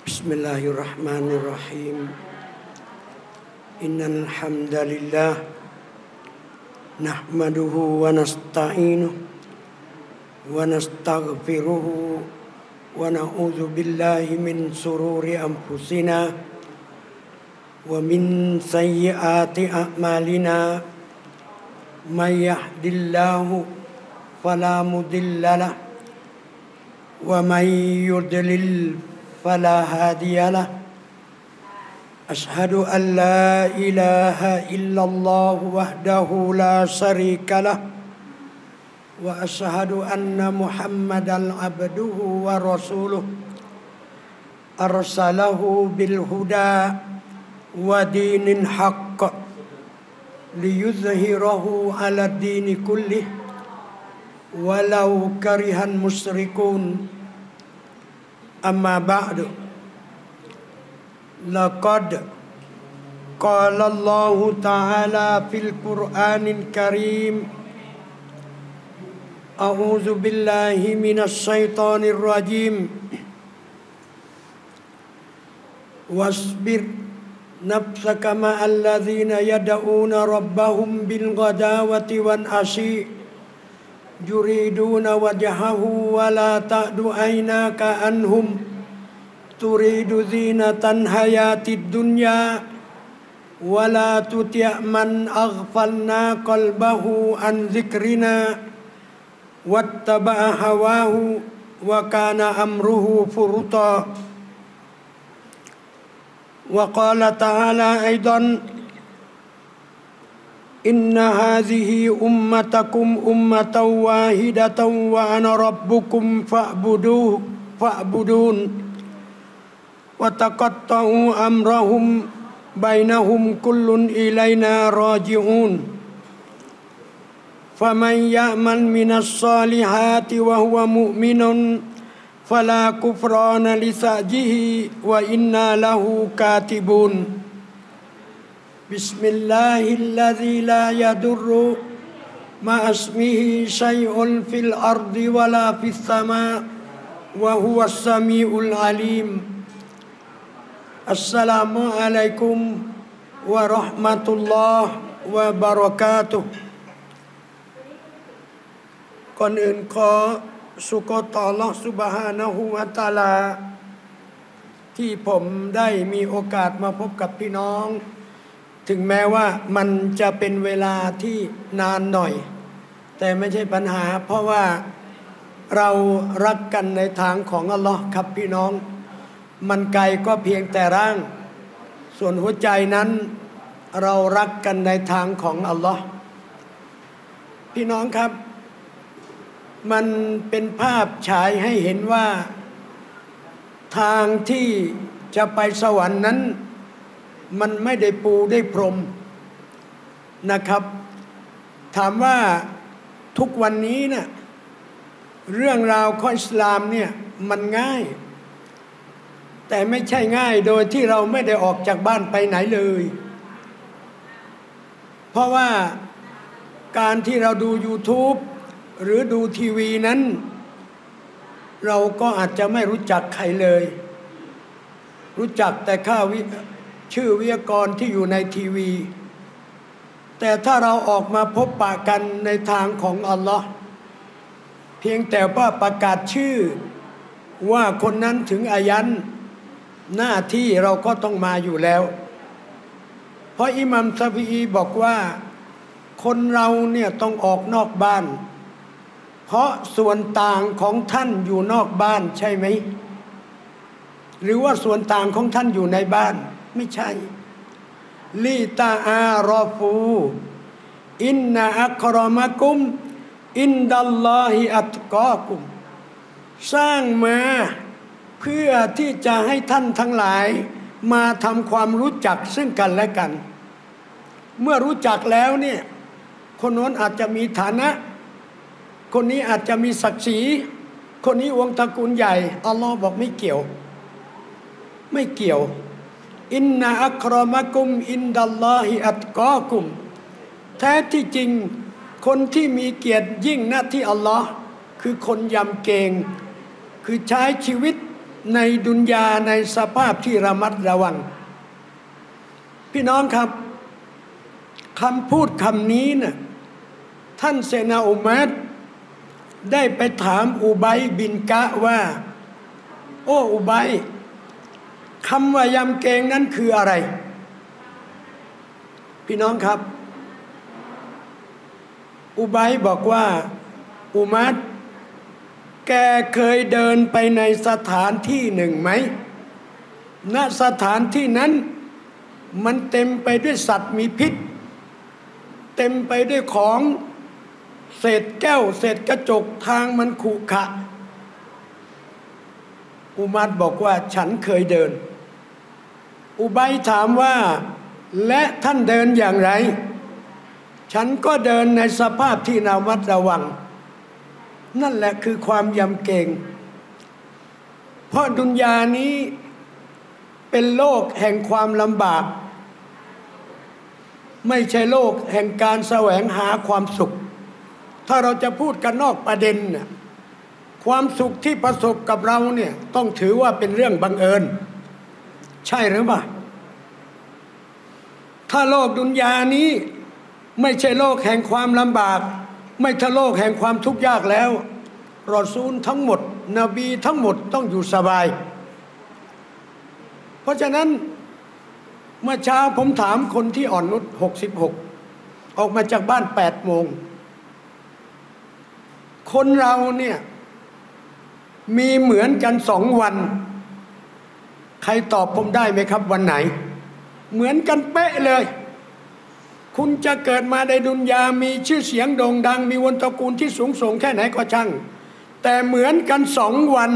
بسم الله الرحمن الرحيم إن الحمد لله نحمده ونستعينه ونستغفره ونعوذ بالله من شرور أنفسنا ومن سيئات أعمالنا من يهد الله فلا مضل له ومن يضلل فلا هادي له أشهد أن لا إله إلا الله وحده لا شريك له وأشهد أن محمدا عبده ورسوله أرسله بالهدى ودين الحق ليظهره على الدين كله ولو كره المشركون أما بعد لقد قال الله تعالى في القرآن الكريم أعوذ بالله من الشيطان الرجيم واصبر نفسك مع الذين يدعون ربهم بالغداوة والعشي يريدون وجهه ولا تعد عيناك عنهم تريد زينة الحياة الدنيا ولا تطع من أغفلنا قلبه عن ذكرنا واتبع هواه وكان أمره فرطا وقال تعالى أيضا إن هذه أمتكم أمة واحدة وأنا ربكم فاعبدون وتقطعوا أمرهم بينهم كل إلينا راجعون فمن يعمل من الصالحات وهو مؤمن فلا كفران لسعيه وإنا له كاتبون بسم الله الذي لا يضر مع اسمه شيء في الأرض ولا في السماء وهو السميع العليم السلام عليكم ورحمة الله وبركاته ก่อนอื่นขอสุกรต่ออัลเลาะห์ซุบฮานะฮูวะตะอาลาที่ผมได้มีโอกาสมาพบกับพี่น้องถึงแม้ว่ามันจะเป็นเวลาที่นานหน่อยแต่ไม่ใช่ปัญหาเพราะว่าเรารักกันในทางของอัลเลาะห์ครับพี่น้องมันไกลก็เพียงแต่ร่างส่วนหัวใจนั้นเรารักกันในทางของอัลเลาะห์พี่น้องครับมันเป็นภาพฉายให้เห็นว่าทางที่จะไปสวรรค์นั้นมันไม่ได้ปูได้พรมนะครับถามว่าทุกวันนี้เนี่ยเรื่องราวของอิสลามเนี่ยมันง่ายแต่ไม่ใช่ง่ายโดยที่เราไม่ได้ออกจากบ้านไปไหนเลยเพราะว่าการที่เราดู YouTube หรือดูทีวีนั้นเราก็อาจจะไม่รู้จักใครเลยรู้จักแต่ชื่อวิทยากรที่อยู่ในทีวีแต่ถ้าเราออกมาพบปะกันในทางของอัลลอฮ์เพียงแต่ว่าประกาศชื่อว่าคนนั้นถึงอายันหน้าที่เราก็ต้องมาอยู่แล้วเพราะอิหมัมซาฟีอีบอกว่าคนเราเนี่ยต้องออกนอกบ้านเพราะส่วนต่างของท่านอยู่นอกบ้านใช่ไหมหรือว่าส่วนต่างของท่านอยู่ในบ้านไม่ใช่ลีตาอารอฟูอินนาอักรอมะกุมอินดัลลอฮิอัตกอกุมสร้างมาเพื่อที่จะให้ท่านทั้งหลายมาทำความรู้จักซึ่งกันและกันเมื่อรู้จักแล้วเนี่ยคนโน้นอาจจะมีฐานะคนนี้อาจจะมีศักดิ์ศรีคนนี้วงตระกูลใหญ่อัลลอฮ์บอกไม่เกี่ยวอินนาอักรอมะกุมอินดัลลอฮิอัตกอกุมแท้ที่จริงคนที่มีเกียรติยิ่งหน้าที่อัลลอฮ์คือคนยำเกรงคือใช้ชีวิตในดุนยาในสภาพที่ระมัดระวังพี่น้องครับคำพูดคำนี้น่ะท่านเซนาอุมัรได้ไปถามอุบัยบินกะว่าโอ้อุบัยคำว่ายำเกรงนั้นคืออะไรพี่น้องครับอุบัยบอกว่าอุมัรแกเคยเดินไปในสถานที่หนึ่งไหมณสถานที่นั้นมันเต็มไปด้วยสัตว์มีพิษเต็มไปด้วยของเศษแก้วเศษกระจกทางมันขรุขระอุมัรบอกว่าฉันเคยเดินอุบัยถามว่าและท่านเดินอย่างไรฉันก็เดินในสภาพที่ระมัดระวังนั่นแหละคือความยำเกรงเพราะดุนยานี้เป็นโลกแห่งความลำบากไม่ใช่โลกแห่งการแสวงหาความสุขถ้าเราจะพูดกันนอกประเด็นน่ะความสุขที่ประสบกับเราเนี่ยต้องถือว่าเป็นเรื่องบังเอิญใช่หรือเปล่าถ้าโลกดุนยานี้ไม่ใช่โลกแห่งความลำบากไม่ใช่โลกแห่งความทุกข์ยากแล้วรอซูลทั้งหมดนบีทั้งหมดต้องอยู่สบายเพราะฉะนั้นเมื่อเช้าผมถามคนที่อ่อนนุช66ออกมาจากบ้าน8 โมงคนเราเนี่ยมีเหมือนกัน2 วันใครตอบผมได้ไหมครับวันไหนเหมือนกันเป๊ะเลยคุณจะเกิดมาในดุนยามีชื่อเสียงโด่งดังมีวงตระกูลที่สูงส่งแค่ไหนก็ช่างแต่เหมือนกัน2 วัน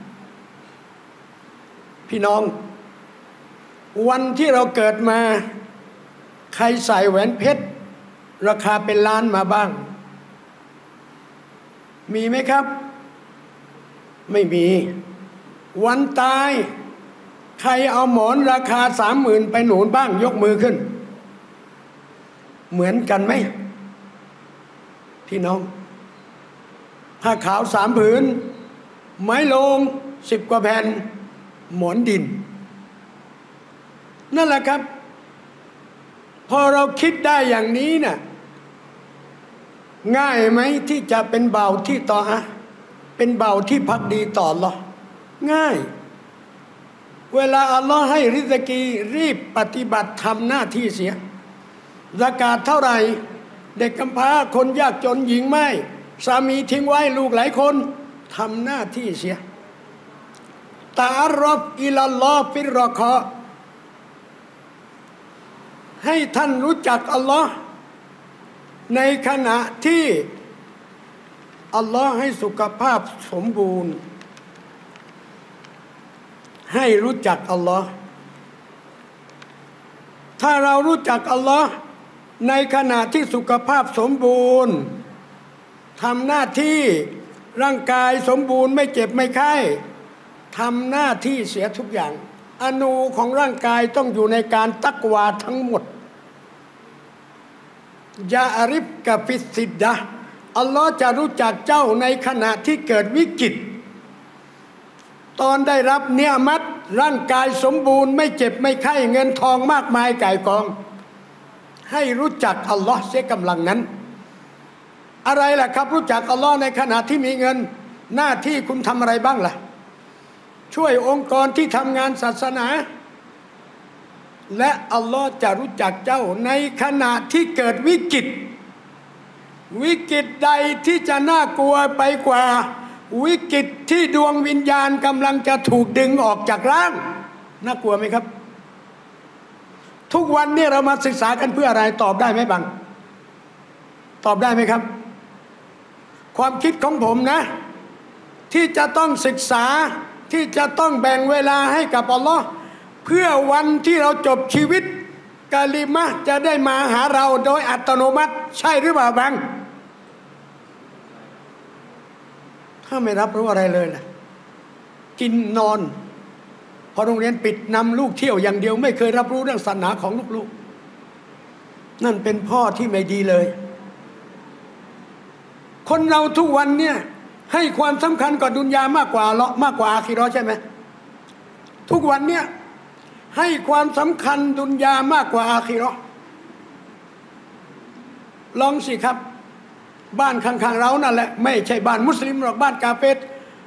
พี่น้องวันที่เราเกิดมาใครใส่แหวนเพชรราคาเป็นล้านมาบ้างมีไหมครับไม่มีวันตายใครเอาหมอนราคา30,000ไปหนุนบ้างยกมือขึ้นเหมือนกันไหมพี่น้องผ้าขาว3 ผืนไม้โลง10 กว่าแผ่นหมอนดินนั่นแหละครับพอเราคิดได้อย่างนี้น่ะง่ายไหมที่จะเป็นเบาที่ต่อเป็นเบาที่ภักดีต่ออัลเลาะห์ง่ายเวลาอัลลอฮ์ให้ริซกีรีบปฏิบัติทำหน้าที่เสียซะกาตเท่าไหร่เด็กกำพร้าคนยากจนหญิงไม่สามีทิ้งไว้ลูกหลายคนทำหน้าที่เสียตาอัรรบอิลัลลอฮ์ฟิรรอคอให้ท่านรู้จักอัลลอฮ์ในขณะที่อัลลอฮ์ให้สุขภาพสมบูรณ์ให้รู้จักอัลลอฮ์ถ้าเรารู้จักอัลลอฮ์ในขณะที่สุขภาพสมบูรณ์ทำหน้าที่ร่างกายสมบูรณ์ไม่เจ็บไม่ไข้ทำหน้าที่เสียทุกอย่างอนูของร่างกายต้องอยู่ในการตักวาทั้งหมดยาอาริฟกับฟิสิดดะอัลลอฮ์จะรู้จักเจ้าในขณะที่เกิดวิกฤตตอนได้รับเนียมัตร่างกายสมบูรณ์ไม่เจ็บไม่ไข้เงินทองมากมายก่ายกองให้รู้จักอัลลอฮ์เสียกำลังนั้นอะไรล่ะครับรู้จักอัลลอฮ์ในขณะที่มีเงินหน้าที่คุณทำอะไรบ้างล่ะช่วยองค์กรที่ทำงานศาสนาและอัลลอฮ์จะรู้จักเจ้าในขณะที่เกิดวิกฤตใดที่จะน่ากลัวไปกว่าวิกฤตที่ดวงวิญญาณกำลังจะถูกดึงออกจากร่างน่ากลัวไหมครับทุกวันนี้เรามาศึกษากันเพื่ออะไรตอบได้ไหมบังตอบได้ไหมครับความคิดของผมนะที่จะต้องศึกษาที่จะต้องแบ่งเวลาให้กับอัลลอฮ์เพื่อวันที่เราจบชีวิตกาลิมะห์จะได้มาหาเราโดยอัตโนมัติใช่หรือเปล่าบังถ้าไม่รับรู้อะไรเลยนะกินนอนพอโรงเรียนปิดนำลูกเที่ยวอย่างเดียวไม่เคยรับรู้เรื่องศาสนาของลูกๆนั่นเป็นพ่อที่ไม่ดีเลยคนเราทุกวันเนี่ยให้ความสำคัญกับดุนยามากกว่าอาคิเราะห์ใช่ไหมทุกวันเนี่ยให้ความสำคัญดุนยามากกว่าอาคิเราะห์ลองสิครับบ้านข้างๆเรานั่นแหละไม่ใช่บ้านมุสลิมหรอกบ้านกาเฟร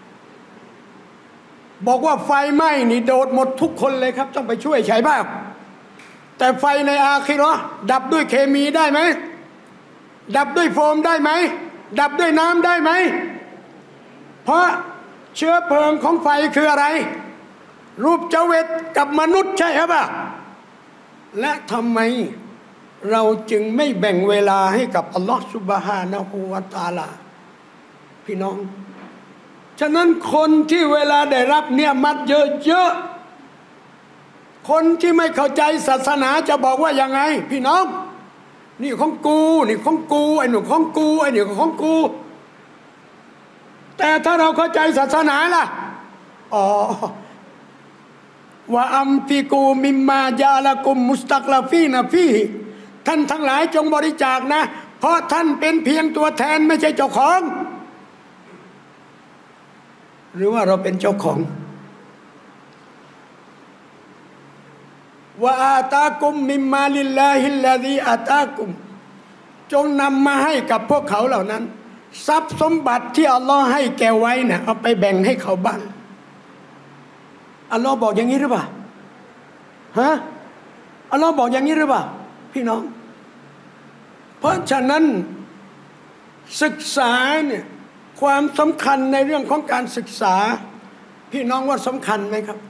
บอกว่าไฟไหม้นี่โดดหมดทุกคนเลยครับต้องไปช่วยใช้บ้างแต่ไฟในอาคิเราะห์ดับด้วยเคมีได้ไหมดับด้วยโฟมได้ไหมดับด้วยน้ำได้ไหมเพราะเชื้อเพลิงของไฟคืออะไรรูปเจเวตกับมนุษย์ใช่ครับป่ะและทำไมเราจึงไม่แบ่งเวลาให้กับอัลลอฮฺซุบฮานะฮูวะตะอาลาพี่น้องฉะนั้นคนที่เวลาได้รับเนี่ยมัดเยอะๆคนที่ไม่เข้าใจศาสนาจะบอกว่ายังไงพี่น้องนี่ของกูนี่ของกูไอ้หนูของกูไอ้นี่ของกูแต่ถ้าเราเข้าใจศาสนาล่ะอ๋อว่าอัมฟิกูมิมมาจาละกุมมุสตักลาฟีนะฟีท่านทั้งหลายจงบริจาคนะเพราะท่านเป็นเพียงตัวแทนไม่ใช่เจ้าของหรือว่าเราเป็นเจ้าของว่าอาตากุมมิมมาลิลลาฮิลลาซีอาตากุมจงนำมาให้กับพวกเขาเหล่านั้นทรัพย์สมบัติที่อัลลอฮ์ให้แกไว้เนี่ยเอาไปแบ่งให้เขาบ้างอัลลอฮ์บอกอย่างนี้หรือเปล่าฮะอัลลอฮ์บอกอย่างนี้หรือเปล่าพี่น้องเพราะฉะนั้นศึกษาเนี่ยความสำคัญในเรื่องของการศึกษาพี่น้องว่าสำคัญไหมครับ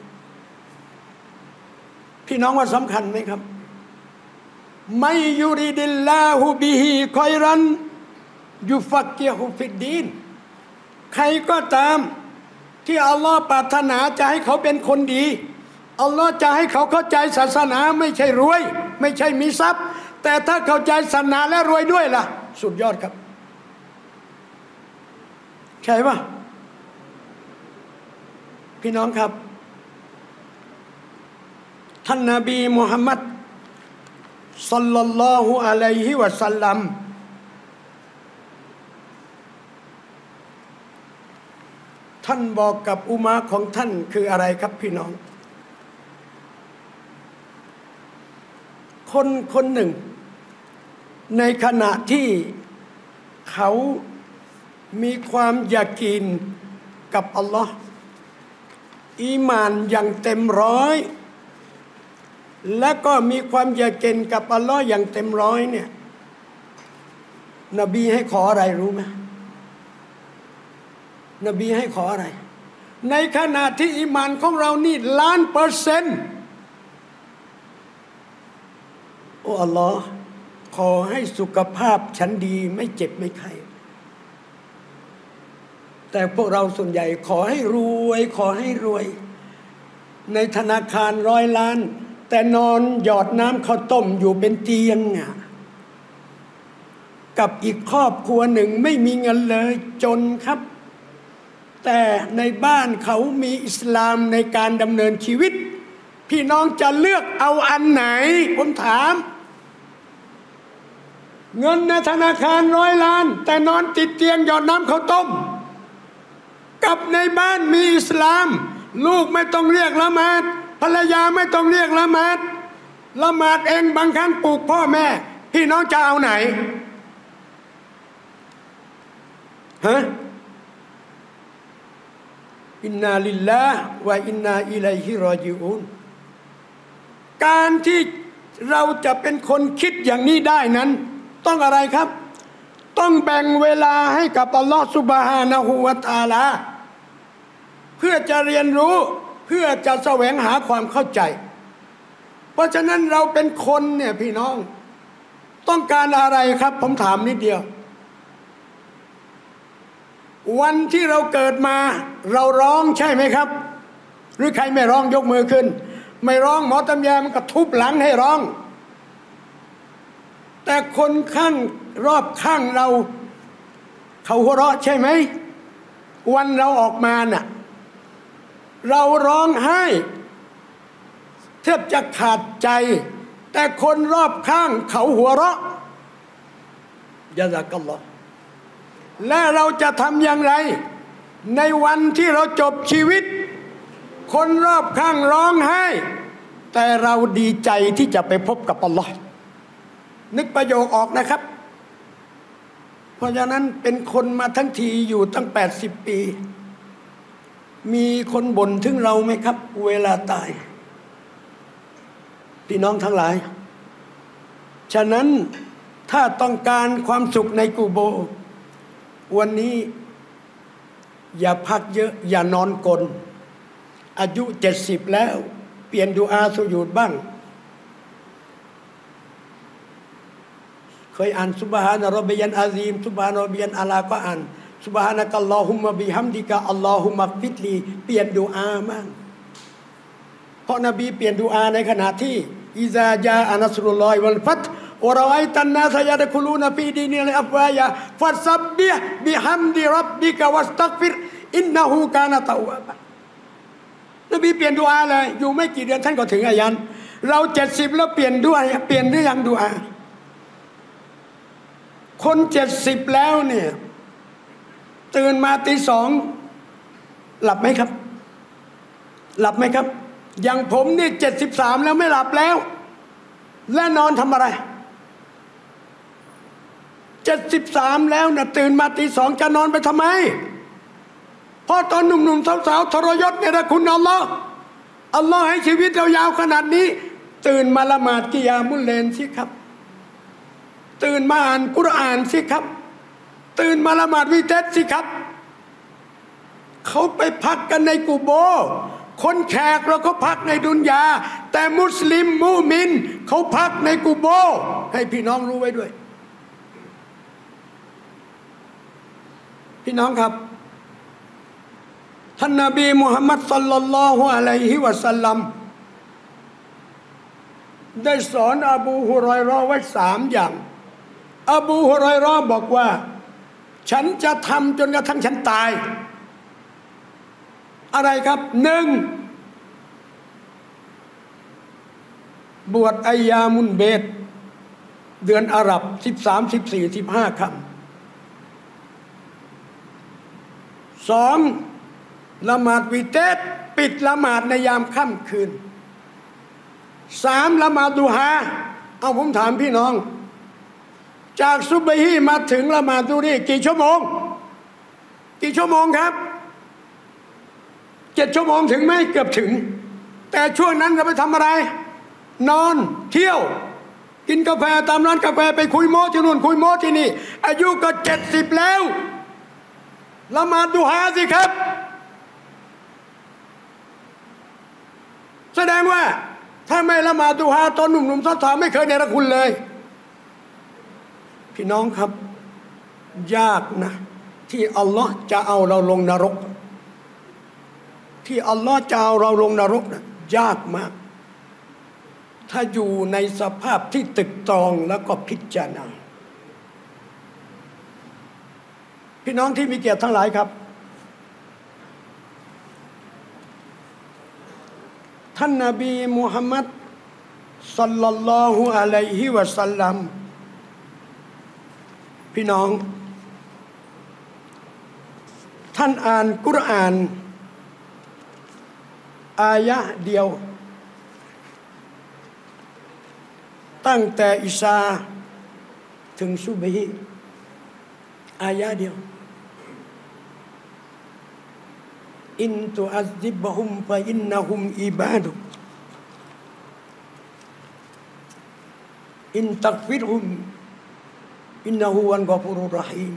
พี่น้องว่าสำคัญไหมครับไม่ยูริดิลลาฮูบิฮิคอยรันยุฟักกิฮุฟิดดีนใครก็ตามที่อัลลอฮ์ปรารถนาจะให้เขาเป็นคนดีอัลลอฮ์จะให้เขาเข้าใจศาสนาไม่ใช่รวยไม่ใช่มีทรัพย์แต่ถ้าเข้าใจศาสนาและรวยด้วยล่ะสุดยอดครับใช่ปะพี่น้องครับท่านนบีมุฮัมมัดศ็อลลัลลอฮุอะลัยฮิวะซัลลัมท่านบอกกับอุมะห์ของท่านคืออะไรครับพี่น้องคนหนึ่งในขณะที่เขามีความยากีนกับอัลลอฮ์อีหม่านอย่างเต็มร้อยและก็มีความยากีนกับอัลลอฮ์อย่างเต็มร้อยเนี่ยนบีให้ขออะไรรู้ไหมนบีให้ขออะไรในขณะที่อีหม่านของเรานี่1,000,000%โอ้อัลลอฮ์ขอให้สุขภาพฉันดีไม่เจ็บไม่ไข้แต่พวกเราส่วนใหญ่ขอให้รวยขอให้รวยในธนาคาร100 ล้านแต่นอนหยอดน้ำข้าวต้มอยู่เป็นเตียงกับอีกครอบครัวหนึ่งไม่มีเงินเลยจนครับแต่ในบ้านเขามีอิสลามในการดำเนินชีวิตพี่น้องจะเลือกเอาอันไหนผมถามเงินในธนาคาร100 ล้านแต่นอนติดเตียงหยอดน้ำข้าวต้มกับในบ้านมีอิสลามลูกไม่ต้องเรียกละหมาดภรรยาไม่ต้องเรียกละหมาดละหมาดเองบางครั้งปลูกพ่อแม่พี่น้องจะเอาไหนฮะอินนาลิลลาห์วะอินนาอิลัยฮิรอญิอูนการที่เราจะเป็นคนคิดอย่างนี้ได้นั้นต้องอะไรครับต้องแบ่งเวลาให้กับอัลลอฮฺซุบฮานะฮูวะตะอาลาเพื่อจะเรียนรู้เพื่อจะแสวงหาความเข้าใจเพราะฉะนั้นเราเป็นคนเนี่ยพี่น้องต้องการอะไรครับผมถามนิดเดียววันที่เราเกิดมาเราร้องใช่ไหมครับหรือใครไม่ร้องยกมือขึ้นไม่ร้องหมอตำแยมันก็ทุบหลังให้ร้องแต่คนข้างรอบข้างเราเขาหัวเราะใช่ไหมวันเราออกมาน่ะเราร้องไห้แทบจะขาดใจแต่คนรอบข้างเขาหัวเราะยะซากัลลอฮ์และเราจะทำอย่างไรในวันที่เราจบชีวิตคนรอบข้างร้องไห้แต่เราดีใจที่จะไปพบกับอัลลอฮ์นึกประโยคออกนะครับ เพราะฉะนั้นเป็นคนมาทั้งทีอยู่ตั้ง80 ปีมีคนบ่นถึงเราไหมครับเวลาตายพี่น้องทั้งหลายฉะนั้นถ้าต้องการความสุขในกูโบวันนี้อย่าพักเยอะอย่านอนกลนอายุ70แล้วเปลี่ยนดุอาสุญูดบ้างเคยอ่านซุบฮานะรอบบิยันอาซีมซุบฮานะรอบบิยันอาลาก็อ่านซุบฮานะกัลลอฮุมมะบิฮัมดิกะอัลลอฮุมักฟิดลีเปลี่ยนดุอามั่งเพราะนบีเปลี่ยนดุอาในขณะที่อิซาจาอะนัสรุลลอฮิวัลฟัตวะรออัยตันนาสยะดะคุลูนฟีดีนิลอัฟวายะฟัสซับบิฮบิฮัมดิร็อบบิกะวัสตัฆฟิรอินนะฮูกานะตะวาบะนบีเปลี่ยนดุอาเลยอยู่ไม่กี่เดือนท่านก็ถึงอายันเรา70แล้วเปลี่ยนด้วยเปลี่ยนหรือยังดุอาคน70แล้วเนี่ยตื่นมาตี 2หลับไหมครับหลับไหมครับอย่างผมนี่73แล้วไม่หลับแล้วและนอนทำอะไร73แล้วนะตื่นมาตี 2จะนอนไปทำไมเพราะตอนหนุ่มๆสาวๆทรยศเนี่ยนะคุณอัลลอฮ์ให้ชีวิตเรายาวขนาดนี้ตื่นมาละหมาดกิยามุลเลนสิครับตื่นมาอ่านกุรอานสิครับตื่นมาละหมาดวิเตสสิครับเขาไปพักกันในกุโบคนแขกเราก็พักในดุนยาแต่มุสลิมมุมินเขาพักในกุโบให้พี่น้องรู้ไว้ด้วยพี่น้องครับท่านนบีมุฮัมมัดศ็อลลัลลอฮุอะลัยฮิวะซัลลัมได้สอนอบูฮุรอยเราะห์ไว้3อย่างอบูฮุรอยเราะห์บอกว่าฉันจะทำจนกระทั่งฉันตายอะไรครับ1บวชอัยยามุนเบตเดือนอาหรับ13 14 15ค่ำ2ละหมาดวิเตสปิดละหมาดในยามค่ำคืน3ละหมาดดุฮาเอาผมถามพี่น้องจากซุบฮีมาถึงละหมาดดุฮากี่ชั่วโมงครับ7 ชั่วโมงถึงไหมเกือบถึงแต่ช่วงนั้นเราไปทำอะไรนอนเที่ยวกินกาแฟตามร้านกาแฟไปคุยโม้ที่นู่นคุยโม้ที่นี่อายุก็70แล้วละหมาดดุฮาสิครับแสดงว่าถ้าไม่ละหมาดดุฮาตอนหนุ่มๆสาวๆไม่เคยเนรคุณเลยพี่น้องครับยากนะที่อัลลอฮ์จะเอาเราลงนรกที่อัลลอฮ์จะเอาเราลงนรกนะยากมากถ้าอยู่ในสภาพที่ตึกตรองแล้วก็พิจารณาพี่น้องที่มีเกียรติทั้งหลายครับท่านนบีมุฮัมมัดศ็อลลัลลอฮุอะลัยฮิวะซัลลัมพี่น้องท่านอ่านกุรอานอายะเดียวตั้งแต่อิชาถึงซุบฮีอายะเดียวอินตุอัซซิบฮุมฟะอินนะฮุมอิบาดุอินตักฟิรฮุมอินนะฮูวัลกอฟูรุรเราะฮีม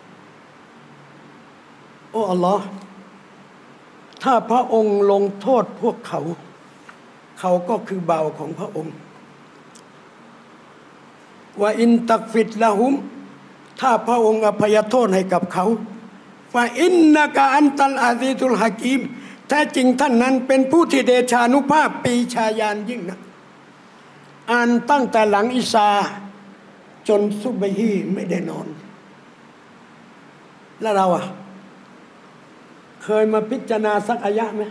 โอ้อัลลอฮ์ถ้าพระองค์ลงโทษพวกเขาก็คือเบาของพระองค์ว่าอินตักฟิดละหุมถ้าพระองค์อภัยโทษให้กับเขาฟาอินนะกะอันตัลอาซีซุลฮะกีมแท้จริงท่านนั้นเป็นผู้ที่เดชานุภาพปีชาญาณยิ่งนักอ่านตั้งแต่หลังอิชาจนซุบฮีไม่ได้นอนแล้วเราเคยมาพิจารณาสักอายะไหม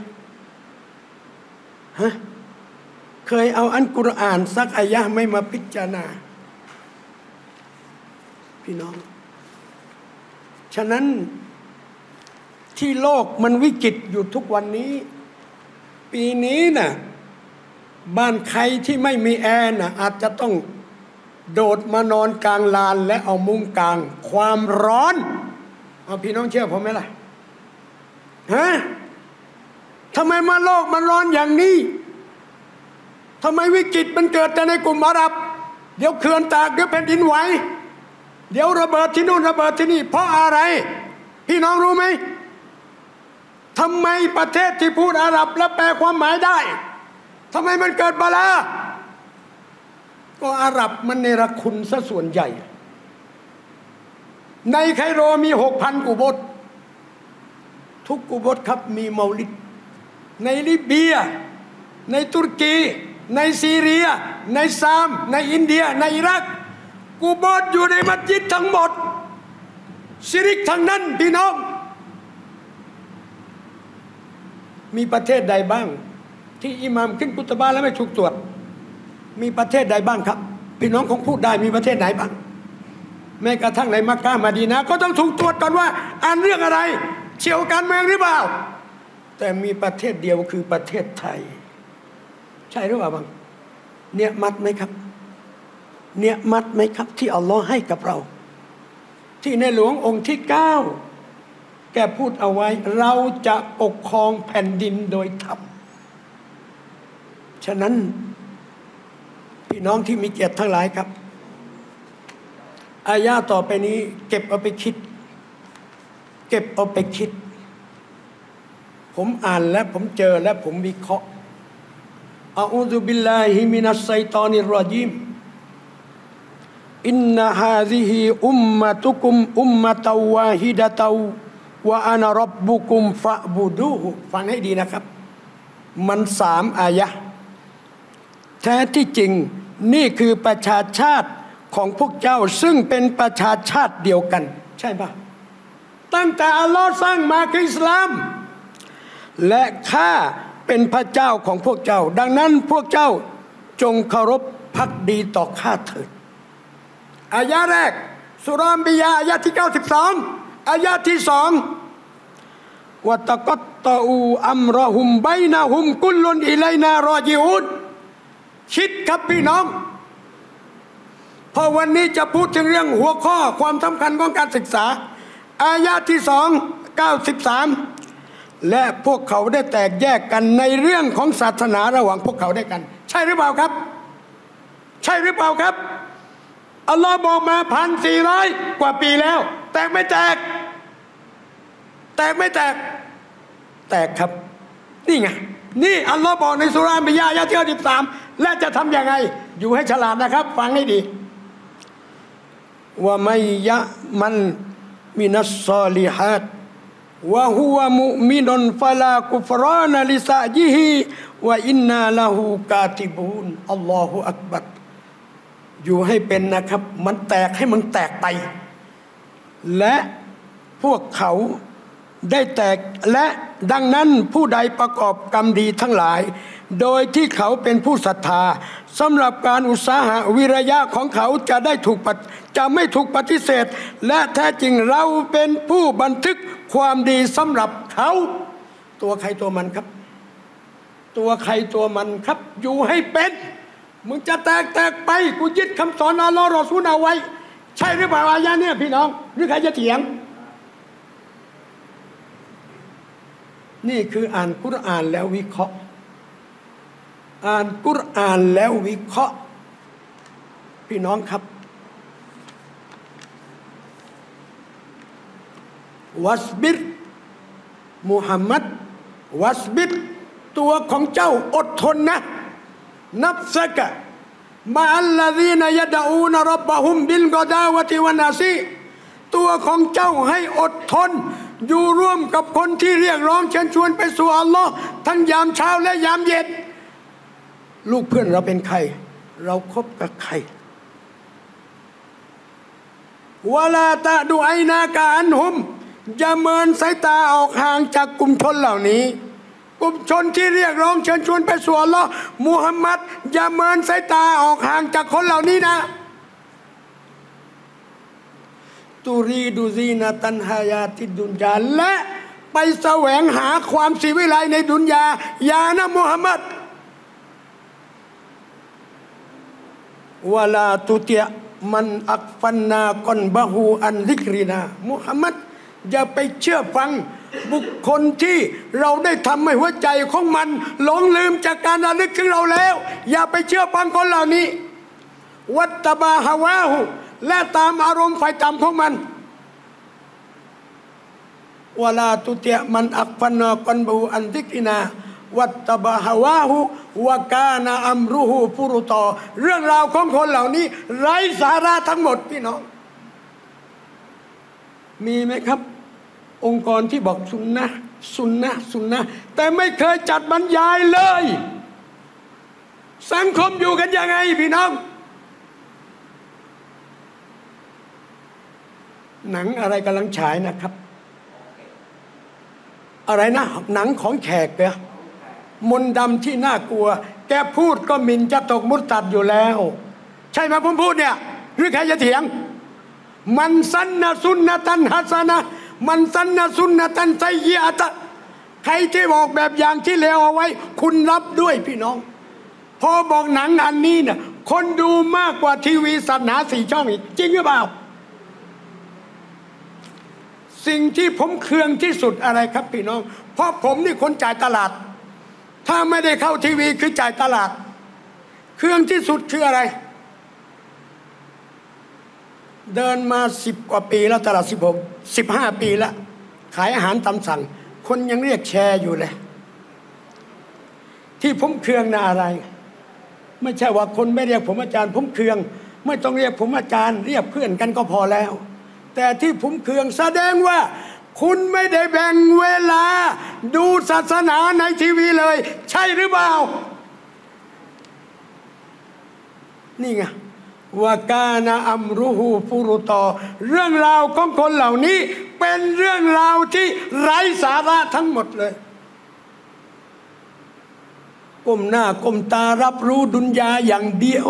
เคยเอาอันกุรอานสักอายะไม่มาพิจารณาพี่น้องฉะนั้นที่โลกมันวิกฤตอยู่ทุกวันนี้ปีนี้น่ะบ้านใครที่ไม่มีแอร์น่ะอาจจะต้องโดดมานอนกลางลานและเอามุ้งกลางความร้อนเอาพี่น้องเชื่อผมไหมล่ะฮะทำไมมาโลกมันร้อนอย่างนี้ทำไมวิกฤตมันเกิดแต่ในกลุ่มอาหรับเดี๋ยวเขื่อนแตกเดี๋ยวแผ่นดินไหวเดี๋ยวระเบิดที่นู่นระเบิดที่นี่เพราะอะไรพี่น้องรู้ไหมทำไมประเทศที่พูดอาหรับและแปลความหมายได้ทำไมมันเกิดบาลาก็อาหรับมันเนรคุณซะส่วนใหญ่ในไคโรมี 6,000 กุโบสถ์ทุกกุโบสถ์ครับมีเมาลิดในลิเบียในตุรกีในซีเรียในซามในอินเดียในอิรักกุโบสถ์อยู่ในมัสยิดทั้งหมดชิริกทั้งนั้นพี่น้องมีประเทศใดบ้างที่อิหม่ามขึ้นกุตบะแล้วไม่ถูกตรวจมีประเทศใดบ้างครับพี่น้องคงพูดได้มีประเทศไหนบ้างแม้กระทั่งในมักกะห์มะดีนะห์ก็ต้องถูกตรวจก่อนว่าอ่านเรื่องอะไรเฉี่ยวการเมืองหรือเปล่าแต่มีประเทศเดียวคือประเทศไทยใช่หรือเปล่าบ้างเนี่ยมัดไหมครับเนี่ยมัดไหมครับที่อัลลอฮ์ให้กับเราที่ในหลวงองค์ที่9แกพูดเอาไว้เราจะปกครองแผ่นดินโดยธรรมฉะนั้นพี่น้องที่มีเกียรติทั้งหลายครับอายะต่อไปนี้เก็บเอาไปคิดเก็บเอาไปคิดผมอ่านและผมเจอและผมวิเคราะห์อะอูซุบิลลาฮิมินัสชัยฏอนิรรอญีมอินนะฮาซิฮิอุมมะตุกุมอุมมะตาวาฮิดะตาวะอานะร็อบบุกุมฟะบุดูฮุฟังให้ดีนะครับมัน3อายะแท้ที่จริงนี่คือประชาชาติของพวกเจ้าซึ่งเป็นประชาชาติเดียวกันใช่ปะตั้งแต่อัลลอฮ์สร้างมาคืออิสลามและข้าเป็นพระเจ้าของพวกเจ้าดังนั้นพวกเจ้าจงเคารพภักดีต่อข้าเถิดอายะแรกสุรอัมบิยาอายะที่92อายะที่2วะตะกัตตะอูอัมรอฮุมบัยนะฮุมกุลลุนอิลัยนารอญิอูนคิดครับพี่น้องพอวันนี้จะพูดถึงเรื่องหัวข้อความสำคัญของการศึกษาอายะที่93และพวกเขาได้แตกแยกกันในเรื่องของศาสนาระหว่างพวกเขาได้กันใช่หรือเปล่าครับใช่หรือเปล่าครับอัลลอฮ์บอกมา 1,400 กว่าปีแล้วแตกไม่แตกแตกไม่แตกแตกครับนี่ไงนี่อัลลอฮ์บอกในสุราอัมบิยาอายะที่93และจะทำยังไงอยู่ให้ฉลาดนะครับฟังให้ดีว่ามัยยะมันมินัสซอลิฮัตวะฮุวะมุมินุนฟะลากุฟรานลิซะญิฮิวะอินนาละฮูกาติบูนอัลลอฮุอักบัรอยู่ให้เป็นนะครับมันแตกให้มันแตกไปและพวกเขาได้แตกและดังนั้นผู้ใดประกอบกรรมดีทั้งหลายโดยที่เขาเป็นผู้ศรัทธาสำหรับการอุตสาหะวิริยะของเขาจะไม่ถูกปฏิเสธและแท้จริงเราเป็นผู้บันทึกความดีสำหรับเขาตัวใครตัวมันครับตัวใครตัวมันครับอยู่ให้เป็นมึงจะแตกไปกูยึดคำสอนอัลลอฮ์รอซูลเอาไว้ใช่หรือเปล่าอายะเนี่ยพี่น้องหรือใครจะเถียงนี่คืออ่านกุรอานแล้ววิเคราะห์อ่านกุรอานแล้ววิเคราะห์พี่น้องครับวัสบิรมุฮัมมัดวัสบิรตัวของเจ้าอดทนนะนับซะกะมาอัลลซีนยะดะอูนร็อบบะฮุมบิลกอดาวะติวันนาซีตัวของเจ้าให้อดทนอยู่ร่วมกับคนที่เรียกร้องเชิญชวนไปสู่อัลลอฮ์ทั้งยามเช้าและยามเย็นลูกเพื่อนเราเป็นใครเราคบกับใครวะลาตะดูไอนากะอันฮุมอย่าเมินสายตาออกห่างจากกลุ่มชนเหล่านี้กลุ่มชนที่เรียกร้องเชิญชวนไปสู่อัลลอฮ์มุฮัมมัดอย่าเมินสายตาออกห่างจากคนเหล่านี้นะตุรีดูซีนาตันฮายาติดุนยาและไปแสวงหาความศิวิไลในดุนยาอย่านะมุฮัมมัดวะลาตุติยะมันอักฟันนากอนบะฮูอันซิกรินามุฮัมมัดอย่าไปเชื่อฟังบุคคลที่เราได้ทำให้หัวใจของมันหลงลืมจากการระลึกถึงเราแล้วอย่าไปเชื่อฟังคนเหล่านี้วัตตะบาฮาวาหูและตามอารมณ์ไฟต่ำของมันวะลาตุติยะมันอักฟันนากอนบะฮูอันซิกรินาวัตตะบาฮาวาหูวะกานะอัมรุฮูฟุรุตอเรื่องราวของคนเหล่านี้ไร้สาระทั้งหมดพี่น้องมีไหมครับองค์กรที่บอกสุนนะสุนนะสุนนะแต่ไม่เคยจัดบรรยายเลยสังคมอยู่กันยังไงพี่น้องหนังอะไรกำลังฉายนะครับอะไรนะหนังของแขกเหรอมนต์ดำที่น่ากลัวแกพูดก็หมิ่นจะตกมุตัดอยู่แล้วใช่ไหมผมพูดเนี่ยหรือใครจะเถียงมันซันนะสุนนะตันฮัสนะมันซันนะสุนนะตันไซยีอะตะใครที่บอกแบบอย่างที่เลวเอาไว้คุณรับด้วยพี่น้องพอบอกหนังอันนี้เนี่ยคนดูมากกว่าทีวีศาสนา4 ช่องอีกจริงหรือเปล่าสิ่งที่ผมเคืองที่สุดอะไรครับพี่น้องเพราะผมนี่คนจ่ายตลาดถ้าไม่ได้เข้าทีวีคือจ่ายตลาดเคืองที่สุดคืออะไรเดินมา10 กว่าปีแล้วตลาด15 ปีแล้วขายอาหารตามสั่งคนยังเรียกแชร์อยู่เลยที่ผมเคืองนะอะไรไม่ใช่ว่าคนไม่เรียกผมอาจารย์ผมเคืองไม่ต้องเรียกผมอาจารย์เรียกเพื่อนกันก็พอแล้วแต่ที่ผมเคืองแสดงว่าคุณไม่ได้แบ่งเวลาดูศาสนาในทีวีเลยใช่หรือเปล่านี่ไงวะกานะอัมรุฮูฟุรุตอเรื่องราวของคนเหล่านี้เป็นเรื่องราวที่ไร้สาระทั้งหมดเลยก้มหน้าก้มตารับรู้ดุนยาอย่างเดียว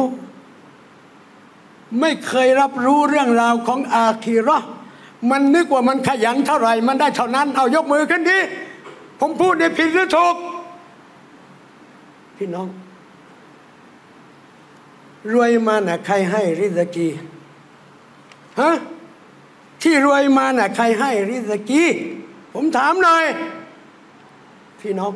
ไม่เคยรับรู้เรื่องราวของอาคีเราะห์มันนึกว่ามันขยันเท่าไหร่มันได้เท่านั้นเอายกมือขึ้นดิผมพูดได้ผิดหรือถูกพี่น้องรวยมาน่ะใครให้ริซกีฮะที่รวยมาน่ะใครให้ริซกีผมถามหน่อยพี่น้อง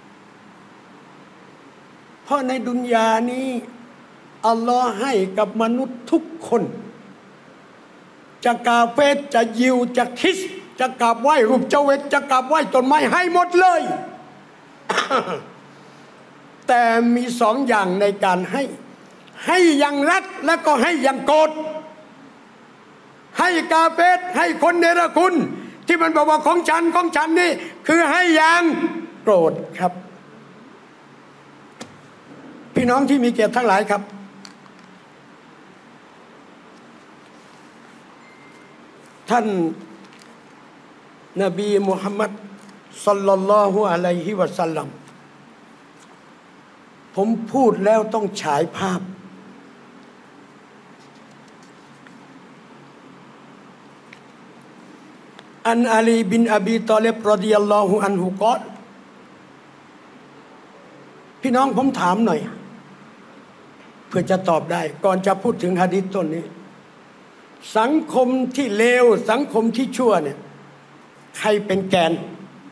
เพราะในดุนยานี้อัลลอฮ์ให้กับมนุษย์ทุกคนจะกาเฟรจะยิวจะคริสต์จะกราบไหว้รูปเจวิตจะกราบไหว้ต้นไม้ให้หมดเลย แต่มี2 อย่างในการให้อย่างรักแล้วก็ให้อย่างโกรธให้กาเฟรให้คนเนรคุณที่มันบอกว่าของฉันนี่คือให้อย่างโกรธครับพี่น้องที่มีเกียรติทั้งหลายครับท่านนบีมุฮัมมัดศ็อลลัลลอฮุอะลัยฮิวะซัลลัมผมพูดแล้วต้องฉายภาพอันอาลีบินอบีตอเลบรอฎิยัลลอฮุอันฮุกอลพี่น้องผมถามหน่อยเพื่อจะตอบได้ก่อนจะพูดถึงหะดีษต้นนี้สังคมที่เลวสังคมที่ชั่วเนี่ยใครเป็นแกน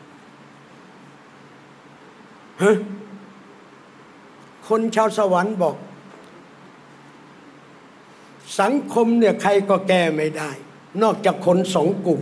ฮะคนชาวสวรรค์บอกสังคมเนี่ยใครก็แก้ไม่ได้นอกจากคน2 กลุ่ม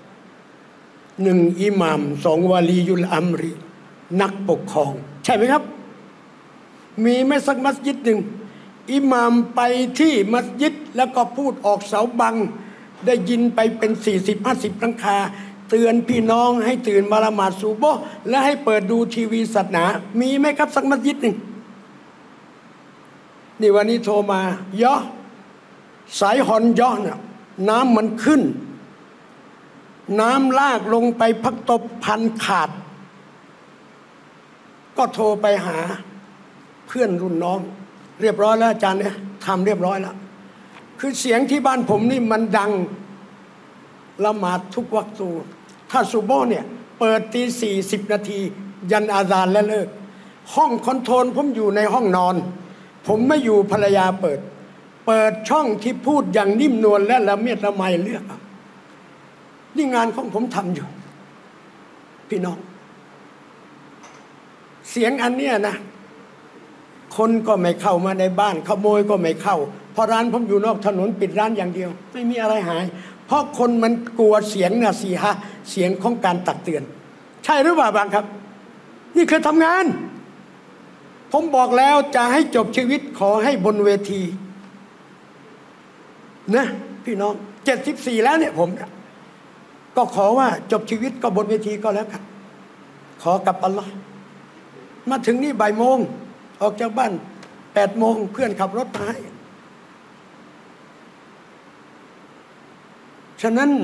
1อิหม่าม2วาลียุลอัมรีนักปกครองใช่ไหมครับมีไหมสักมัสยิดหนึ่งอิหม่ามไปที่มัสยิดแล้วก็พูดออกเสาบังได้ยินไปเป็น40-50 หลังคาเตือนพี่น้องให้ตื่นมาละหมาดซุบฮ์และให้เปิดดูทีวีศาสนามีไหมครับสักมัสยิดหนึ่งนี่วันนี้โทรมาสายฮอนเนี่ยน้ำมันขึ้นน้ำลากลงไปพักตบพันขาดก็โทรไปหาเพื่อนรุ่นน้องเรียบร้อยแล้วอาจารย์เนี่ยทำเรียบร้อยแล้วคือเสียงที่บ้านผมนี่มันดังละหมาดทุกวักตูถ้าซุบฮ์เนี่ยเปิดตี 40 นาทียันอาซานและเลิกห้องคอนโทรลผมอยู่ในห้องนอนผมไม่อยู่ภรรยาเปิดช่องที่พูดอย่างนิ่มนวลและละเมียดละไมเลือกนี่งานของผมทำอยู่พี่น้องเสียงอันเนี้ยนะคนก็ไม่เข้ามาในบ้านขโมยก็ไม่เข้าเพราะร้านผมอยู่นอกถนนปิดร้านอย่างเดียวไม่มีอะไรหายเพราะคนมันกลัวเสียงนะสิฮะเสียงของการตักเตือนใช่หรือเปล่าบางครับนี่คือทำงานผมบอกแล้วจะให้จบชีวิตขอให้บนเวทีนะพี่น้อง74แล้วเนี่ยผมก็ขอว่าจบชีวิตก็บนเวทีก็แล้วกันขอกับอัลลอฮ์มาถึงนี่บ่ายโมงออกจากบ้าน8 โมงเพื่อนขับรถมาให้ฉะนั้น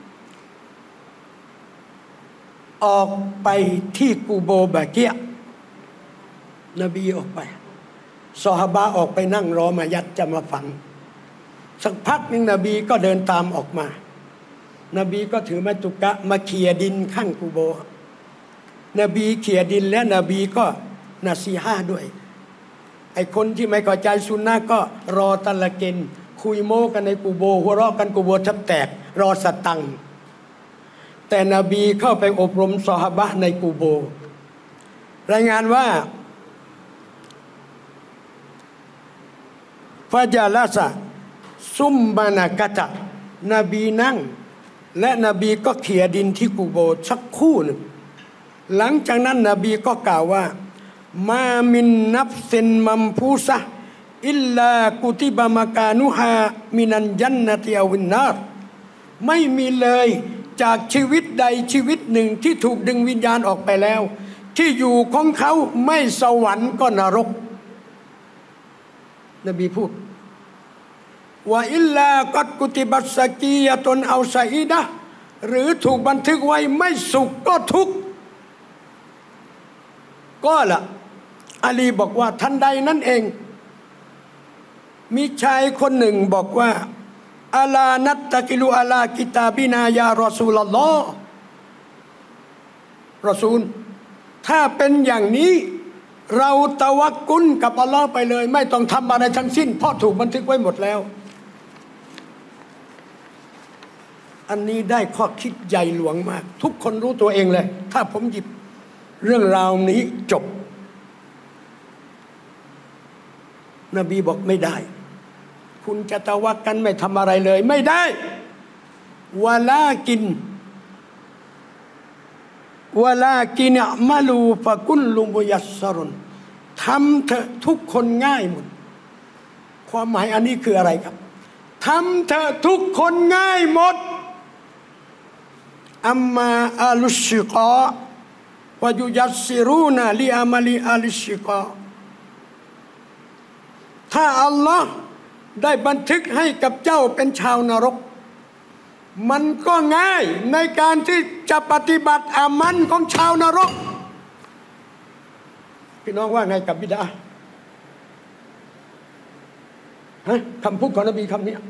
ออกไปที่กูโบบาเกียนบีออกไปซอฮาบะออกไปนั่งรอมายัดจะมาฝังสักพักหนึ่งนบีก็เดินตามออกมานบีก็ถือไม้ตุกะมาเขี่ยดินข้างกูโบนบีเขี่ยดินและนบีก็นาซีฮะห์ด้วยไอ้คนที่ไม่เข้าใจซุนนะก็รอตะละเกนคุยโม้กันในกูโบหัวเราะกันกูโบแทบแตกรอสตังค์แต่นบีเข้าไปอบรมซอฮาบะห์ในกูโบรายงานว่าฟาจาลาซะซุมบานากะตะนบีนั่งและนบีก็เขี่ยดินที่กูโบสักคู่หนึ่งหลังจากนั้นนบีก็กล่าวว่ามามินนัฟซินมัมพูซะอิลลากุติบะมากานุฮามินันญันนะติอวินนารไม่มีเลยจากชีวิตใดชีวิตหนึ่งที่ถูกดึงวิญญาณออกไปแล้วที่อยู่ของเขาไม่สวรรค์ก็นรกนบีพูดว่าอิลลากัดกุติบัสกียะตนเอาซะอีดะหรือถูกบันทึกไว้ไม่สุขก็ทุกข์ก็ล่ะอาลีบอกว่าทันใดนั้นเองมีชายคนหนึ่งบอกว่าอาลานัตตะกิลุอาลากิตาบินายารอซูลลอฮ์รอซูลถ้าเป็นอย่างนี้เราตะวักกุลกับอัลลอฮ์ไปเลยไม่ต้องทำอะไรทั้งสิ้นเพราะถูกบันทึกไว้หมดแล้วอันนี้ได้ข้อคิดใหญ่หลวงมากทุกคนรู้ตัวเองเลยถ้าผมหยิบเรื่องราวนี้จบนบีบอกไม่ได้คุณจะตะวักกันไม่ทำอะไรเลยไม่ได้วะลากินอะมาลูฟะกุลลุมุยัสซะรุนทำเถอะทุกคนง่ายหมดความหมายอันนี้คืออะไรครับทำเถอะทุกคนง่ายหมดอัมมาอัลุชชิกอวะยุยัสซิรูนาลิอามัลิอัลุชชิกอถ้าอัลลอฮ์ได้บันทึกให้กับเจ้าเป็นชาวนรกมันก็ง่ายในการที่จะปฏิบัติอามันของชาวนรกพี่น้องว่าไงกับบิดาคำพูดของนบีคำนี้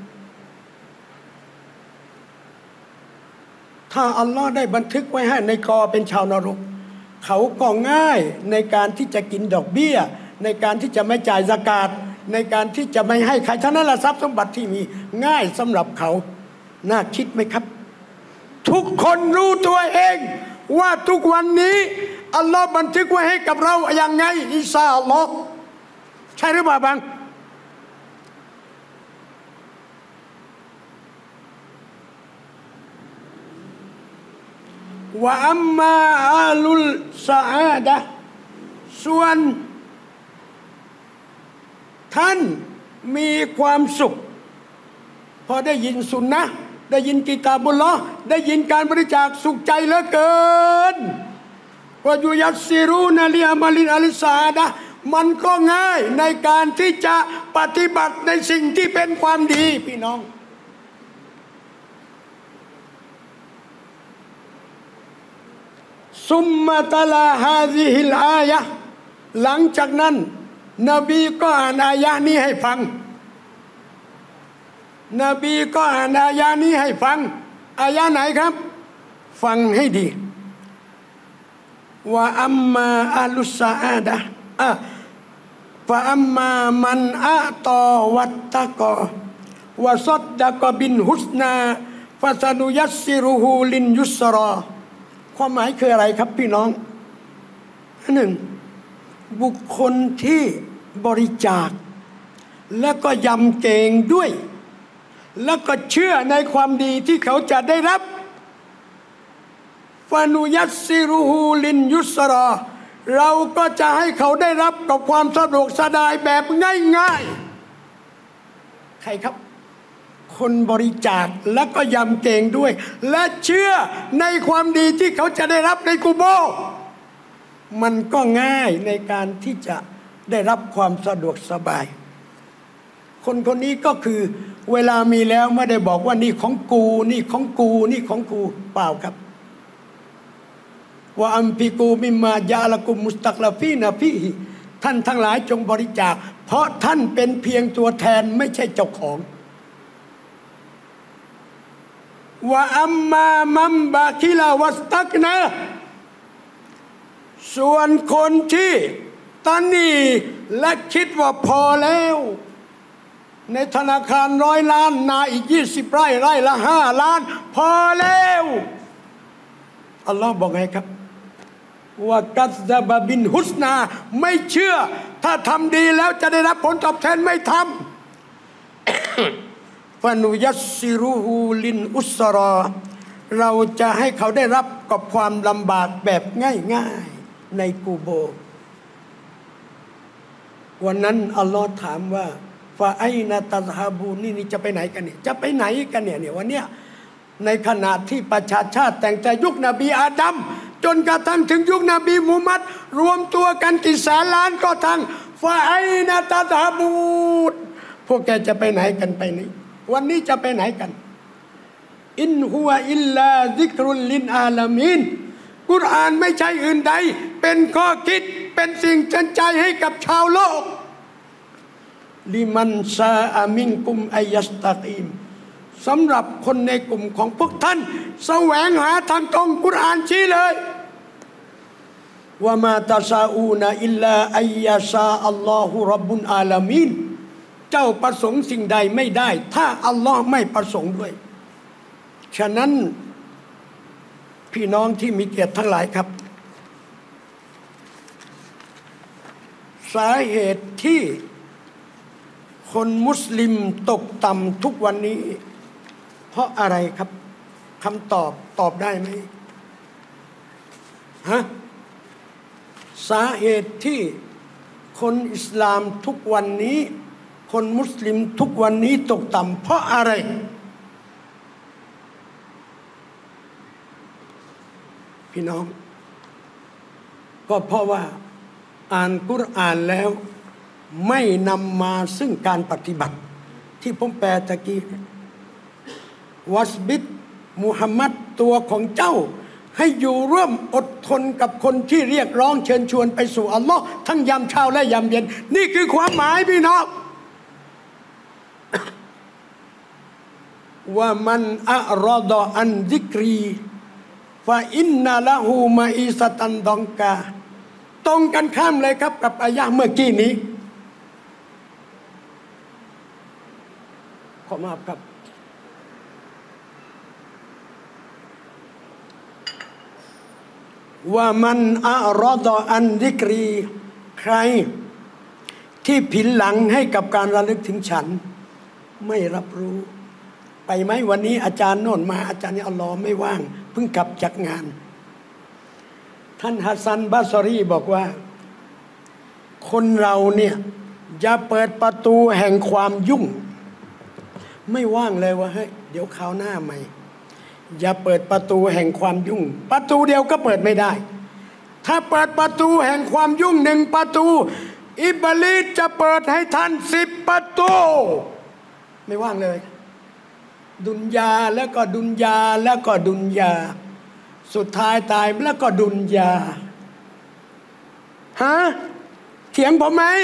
ถ้าอัลลอฮ์ได้บันทึกไว้ให้ในกอเป็นชาวนรกเขาก็ง่ายในการที่จะกินดอกเบี้ยในการที่จะไม่จ่ายซะกาตในการที่จะไม่ให้ใครฉะนั้นละทรัพย์สมบัติที่มีง่ายสำหรับเขาน่าคิดไหมครับทุกคนรู้ตัวเองว่าทุกวันนี้อัลลอฮ์บันทึกไว้ให้กับเราอย่างไงอินชาอัลลอฮ์ใช่หรือเปล่าบังว่าอัมมาอาลุลซาอาดะส่วนท่านมีความสุขพอได้ยินสุนนะได้ยินกิตาบุลลอฮ์ได้ยินการบริจาคสุขใจเหลือเกินว่ายุยัสซิรูนาลิอามัลินอัลิซาดะมันก็ง่ายในการที่จะปฏิบัติในสิ่งที่เป็นความดีพี่น้องซุมมาตะลาฮาซิฮิลอายะหลังจากนั้นนบีก็อ่านอายะนี้ให้ฟังนบีก็อ่านอายะนี้ให้ฟังอายะไหนครับฟังให้ดีว่าอัมมาอัลุสอาดะฟะอัมมามันอะตอวัตตะกอวะซัดดะกอบินฮุสนาฟะซานุยัสซิรุฮูลินยุสรอความหมายคืออะไรครับพี่น้องหนึ่งบุคคลที่บริจาคแล้วก็ยำเกรงด้วยแล้วก็เชื่อในความดีที่เขาจะได้รับฟานุยัสซิรุฮูลินยุสรอเราก็จะให้เขาได้รับกับความสะดวกสบายแบบง่ายๆใครครับคนบริจาคแล้วก็ยำเกรงด้วยและเชื่อในความดีที่เขาจะได้รับในกุโบร์มันก็ง่ายในการที่จะได้รับความสะดวกสบายคนคนนี้ก็คือเวลามีแล้วไม่ได้บอกว่านี่ของกูนี่ของกูนี่ของกูเปล่าครับว่าอัมพิกูมิมายาละกุมมุสตักลาฟีนะฟีท่านทั้งหลายจงบริจาคเพราะท่านเป็นเพียงตัวแทนไม่ใช่เจ้าของว่าอัมมามัมบาคิลาวัสตักนะส่วนคนที่ตันนี่และคิดว่าพอแล้วในธนาคาร100 ล้านนาอีก20 ไร่ไร่ละ5 ล้านพอแล้วอัลลอฮ์บอกไงครับว่ากัซซะบะบินฮุสนาไม่เชื่อถ้าทำดีแล้วจะได้รับผลตอบแทนไม่ทำฟานุยัสซิรุฮูลินอุสรอเราจะให้เขาได้รับกับความลำบากแบบง่ายๆในกูโบวันนั้นอัลลอฮ์ถามว่าฟาไอนาตะฮาบูนี่จะไปไหนกันเนี่ยจะไปไหนกันเนี่ยวันเนี้ยในขณะที่ประชาชาติแต่งแต่ยุคนบีอาดัมจนกระทั่งถึงยุคนบีมุฮัมมัดรวมตัวกันกี่แสนล้านก็ทั้งฟาไอนาตะฮาบูพวกแกจะไปไหนกันไปนี้วันนี้จะไปไหนกันอินฮุวะอิลลาซิกรุลลินอาลามีนกุรอานไม่ใช่อื่นใดเป็นข้อคิดเป็นสิ่งเตือนใจให้กับชาวโลกลิมันซาอามิงกุมอายัสตากีมสำหรับคนในกลุ่มของพวกท่านแสวงหาทางตรงกุรอานชี้เลยว่ามาตาซาอูนาอิลลาอัยยาซาอัลลอฮุรับบุนอาลามีนเจ้าประสงค์สิ่งใดไม่ได้ถ้าอัลลอฮ์ไม่ประสงค์ด้วยฉะนั้นพี่น้องที่มีเกียรติทั้งหลายครับสาเหตุที่คนมุสลิมตกต่ำทุกวันนี้เพราะอะไรครับคำตอบได้ไหมฮะสาเหตุที่คนอิสลามทุกวันนี้คนมุสลิมทุกวันนี้ตกต่ำเพราะอะไรพี่น้องก็เพราะว่าอ่านกุรอานแล้วไม่นำมาซึ่งการปฏิบัติที่ผมแปลตะกี้วัสบิดมุฮัมมัดตัวของเจ้าให้อยู่ร่วมอดทนกับคนที่เรียกร้องเชิญชวนไปสู่อัลลอฮ์ทั้งยามเช้าและยามเย็นนี่คือความหมายพี่น้องว่ามันอะรอดออันซิกรีฟาอินนาละหูมาอิสตันดองกาตรงกันข้ามเลยครับกับอายะห์เมื่อกี้นี้ขอมาครับว่ามันอะรอดออันซิกรีใครที่ผินหลังให้กับการระลึกถึงฉันไม่รับรู้ไปไหมวันนี้อาจารย์โน่นมาอาจารย์นี่อัลลอฮ์ไม่ว่างเพิ่งกลับจากงานท่านฮัสซันบาซอรีบอกว่าคนเราเนี่ยอย่าเปิดประตูแห่งความยุ่งไม่ว่างเลยว่าเฮ้ยเดี๋ยวคราวหน้าใหม่อย่าเปิดประตูแห่งความยุ่งประตูเดียวก็เปิดไม่ได้ถ้าเปิดประตูแห่งความยุ่ง1 ประตูอิบลิสจะเปิดให้ท่าน10 ประตูไม่ว่างเลยดุนยาแล้วก็ดุนยาแล้วก็ดุนยาสุดท้ายตายแล้วก็ดุนยาฮะเถียงผมไหม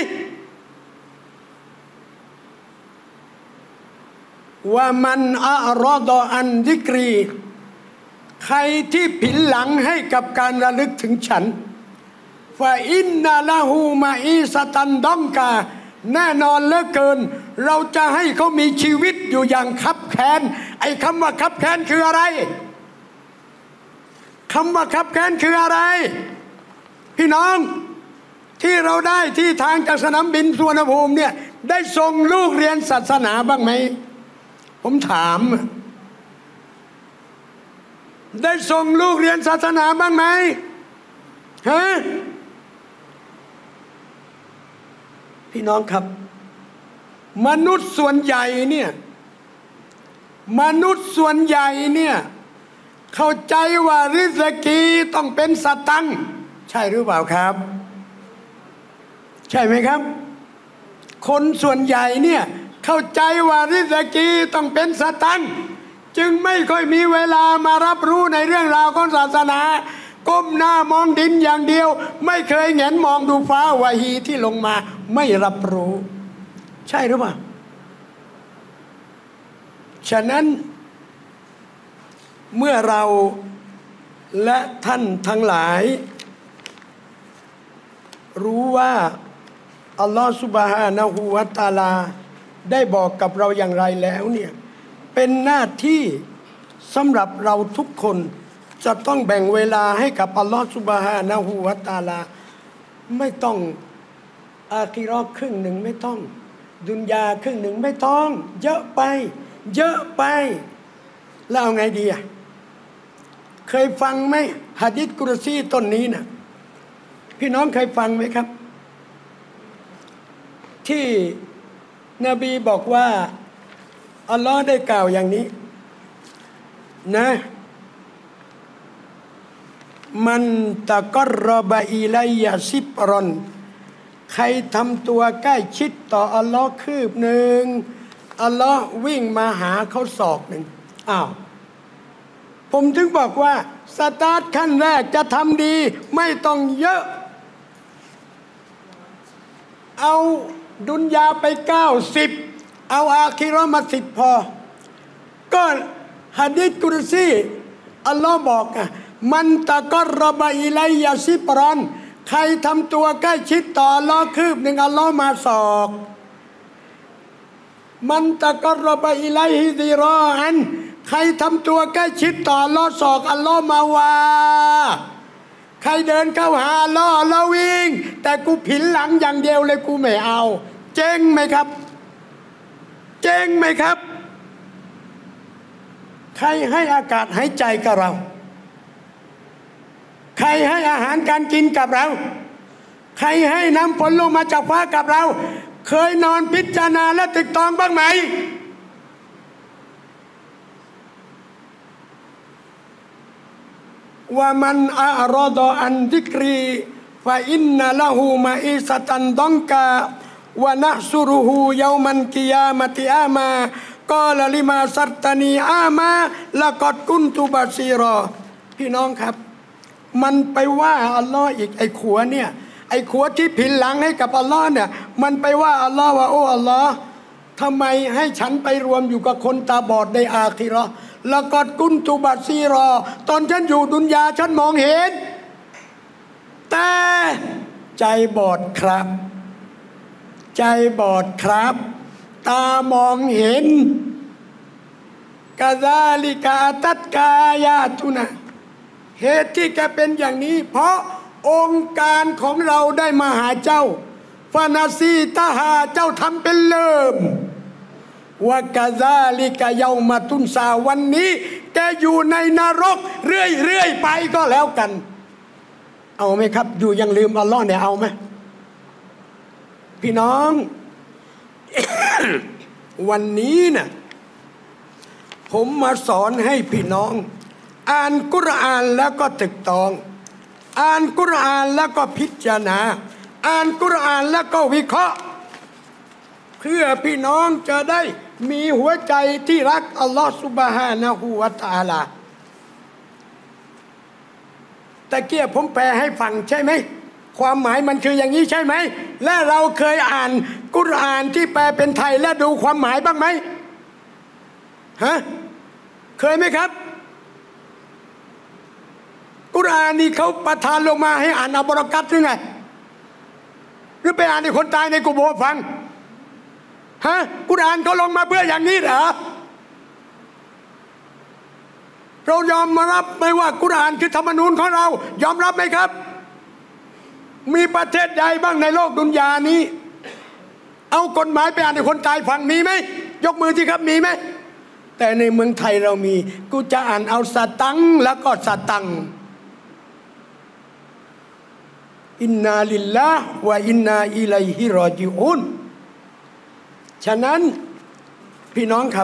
ว่ามันอะรอดออันซิกรีใครที่ผินหลังให้กับการระลึกถึงฉันฟาอินนาละหูมาอีสตันดองกาแน่นอนเหลือเกินเราจะให้เขามีชีวิตอยู่อย่างคับแค้นไอ้คำว่าคับแค้นคืออะไรคำว่าคับแค้นคืออะไรพี่น้องที่เราได้ที่ทางจากสนามบินสุวรรณภูมิเนี่ยได้ส่งลูกเรียนศาสนาบ้างไหมผมถามได้ส่งลูกเรียนศาสนาบ้างไหมฮะพี่น้องครับมนุษย์ส่วนใหญ่เนี่ยเข้าใจว่าริสกีต้องเป็นสตังค์ใช่หรือเปล่าครับใช่ไหมครับคนส่วนใหญ่เนี่ยเข้าใจว่าริสกีต้องเป็นสตังค์จึงไม่ค่อยมีเวลามารับรู้ในเรื่องราวของศาสนาก้มหน้ามองดินอย่างเดียวไม่เคยแหงนมองดูฟ้าวะฮีที่ลงมาไม่รับรู้ใช่หรือเปล่าฉะนั้นเมื่อเราและท่านทั้งหลายรู้ว่าอัลลอฮฺซุบฮานะฮูวะตะอาลาได้บอกกับเราอย่างไรแล้วเนี่ยเป็นหน้าที่สำหรับเราทุกคนจะต้องแบ่งเวลาให้กับอัลลอฮฺซุบฮานะฮูวะตะอาลาไม่ต้องอาคิเราะห์ครึ่งหนึ่งไม่ต้องดุนยาครึ่งหนึ่งไม่ต้องเยอะไปแล้วเอาไงดีอ่ะเคยฟังไหมหะดีษกุรซีต้นนี้นะพี่น้องเคยฟังไหมครับที่นบีบอกว่าอัลลอฮ์ได้กล่าวอย่างนี้นะมันตะกรบะอิลัยยะซิบรอนใครทำตัวใกล้ชิดต่ออัลลอฮ์คืบหนึ่งอัลลอฮ์วิ่งมาหาเขาศอกหนึ่งอ้าวผมถึงบอกว่าสตาร์ทขั้นแรกจะทำดีไม่ต้องเยอะเอาดุนยาไป90เอาอาคิเราะห์มา10พอก็หะดีษกุรซีอัลลอฮ์บอกมันตะกรบะอิลัยยะซิบรอนใครทำตัวใกล้ชิดต่ออัลลอฮ์คืบหนึ่งอัลลอฮ์มาศอกมันตะกรบะอิลัยฮิซิรออันใครทำตัวใกล้ชิดต่ออัลลอฮ์ศอกอัลลอฮ์มาวาใครเดินเข้าหาอัลลอฮ์แล้ววิ่งแต่กูผินหลังอย่างเดียวเลยกูไม่เอาเจ๊งไหมครับเจ๊งไหมครับใครให้อากาศหายใจกับเราใครให้อาหารการกินกับเราใครให้น้ำฝนลงมาจากฟ้ากับเราเคยนอนพิจารณาและตึกตองบ้างไหมว่ามันอัรอดอันดิกรีฟาอินนะละหูมาอิสตันดองกาวะนะซุรุฮูยามันกิยามะติอามากอลลิมาซัตตานีอามาละกอดกุนตุบาซีรอพี่น้องครับมันไปว่าอัลลอฮ์อีกไอ้ขัวเนี่ยไอ้ขัวที่ผินหลังให้กับอัลลอฮ์เนี่ยมันไปว่าอัลลอฮ์ว่าโอ้อัลลอฮ์ทำไมให้ฉันไปรวมอยู่กับคนตาบอดในอาคิเราะห์ละกอดกุนตุบาซีรอตอนฉันอยู่ดุนยาฉันมองเห็นแต่ใจบอดครับใจบอดครับตามองเห็นกะซาลิกาตัดกายาตุนะเหตุที่แกเป็นอย่างนี้เพราะองค์การของเราได้มาหาเจ้าฟานาซีตาหาเจ้าทำเป็นเลิมวะกะซาลิกะเยามาตุนซาวันนี้แกอยู่ในนรกเรื่อยไปก็แล้วกันเอาไหมครับอยู่ยังลืมอัลลอฮ์เนี่ยเอาไหมพี่น้อง วันนี้น่ะผมมาสอนให้พี่น้องอ่านกุรอานแล้วก็ตึกตองอ่านกุรอานแล้วก็พิจารณาอ่านกุรอานแล้วก็วิเคราะห์เพื่อพี่น้องจะได้มีหัวใจที่รักอัลลอฮฺซุบฮานะฮูวะตะอาลาตะเกียบผมแปลให้ฟังใช่ไหมความหมายมันคืออย่างนี้ใช่ไหมและเราเคยอ่านกุรอานที่แปลเป็นไทยและดูความหมายบ้างไหมฮะเคยไหมครับกุกุรอานนี่เขาประทานลงมาให้อ่านอัลบารอกัตหรือไงหรือไปอ่านให้คนตายในกุโบร์ฟังฮะกุรอานเขาลงมาเพื่ออย่างนี้เหรอเรายอมมารับไหมว่ากุรอานคือธรรมนูญของเรายอมรับไหมครับมีประเทศใดบ้างในโลกดุนยานี้เอากฎหมายไปอ่านให้คนตายฟังมีไหมยกมือสิครับมีไหมแต่ในเมืองไทยเรามีกูจะอ่านเอาสตังแล้วก็สตังอินนาลิลลาห์วะอินนาอิลัยฮิรอญิอูนฉะนั้นพี่น้องครับ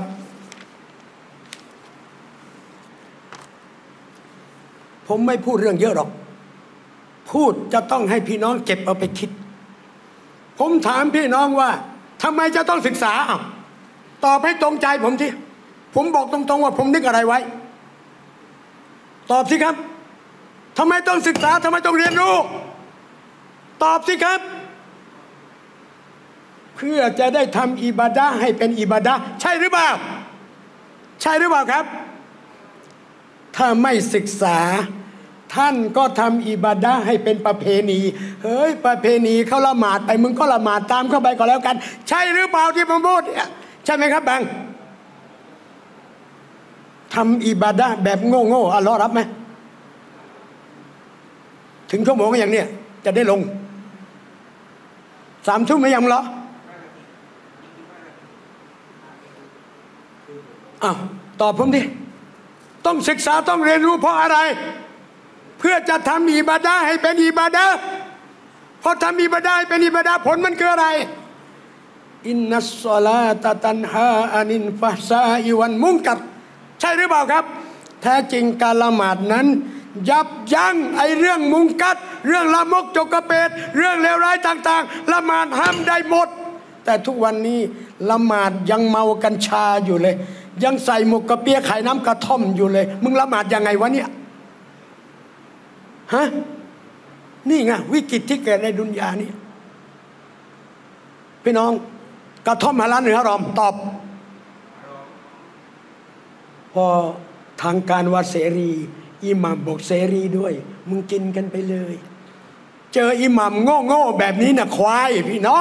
ผมไม่พูดเรื่องเยอะหรอกพูดจะต้องให้พี่น้องเก็บเอาไปคิดผมถามพี่น้องว่าทำไมจะต้องศึกษาตอบให้ตรงใจผมทีผมบอกตรงๆว่าผมนึกอะไรไว้ตอบสิครับทำไมต้องศึกษาทำไมต้องเรียนรู้ตอบสิครับเพื่อจะได้ทำอิบาดะห์ให้เป็นอิบาดะห์ใช่หรือเปล่าใช่หรือเปล่าครับถ้าไม่ศึกษาท่านก็ทำอิบาดะห์ให้เป็นประเพณีเฮ้ยประเพณีเขาละหมาดไปมึงก็ละหมาดตามเข้าไปก็แล้วกันใช่หรือเปล่าที่ผมพูดใช่ไหมครับบังทำอิบาดะห์แบบโง่ๆอัลเลาะห์รับไหมถึงชั่วโมงอย่างเนี้ยจะได้ลง3 ทุ่มไม่ยังเหรออ้าวตอบผมดิต้องศึกษาต้องเรียนรู้เพราะอะไรเพื่อจะทำอิบาดะห์ให้เป็นอิบาดะห์พอทำอิบาดะห์ให้เป็นอิบาดะห์ผลมันคืออะไรอินนัสศอลาตะตันฮาอานิลฟะฮชาอิวัลมุนกัรใช่หรือเปล่าครับแท้จริงการละหมาดนั้นยับยั้งไอ้เรื่องมุงกัดเรื่องละมกจกกระเปดเรื่องเลวร้ายต่างๆละหมาดห้ามได้หมดแต่ทุกวันนี้ละหมาดยังเมากัญชาอยู่เลยยังใส่หมกกระเปียไข่น้ำกระท่อมอยู่เลยมึงละหมาดยังไงวะเนี่ยฮะนี่ไงวิกฤตที่เกิดในดุนยานี้พี่น้องกระท่อมฮาลาลหรือฮารอมตอบพอทางการว่าเสรีอิหม่ามบอกเสรีด้วยมึงกินกันไปเลยเจออิหม่ามโง่ๆแบบนี้น่ะควายพี่น้อง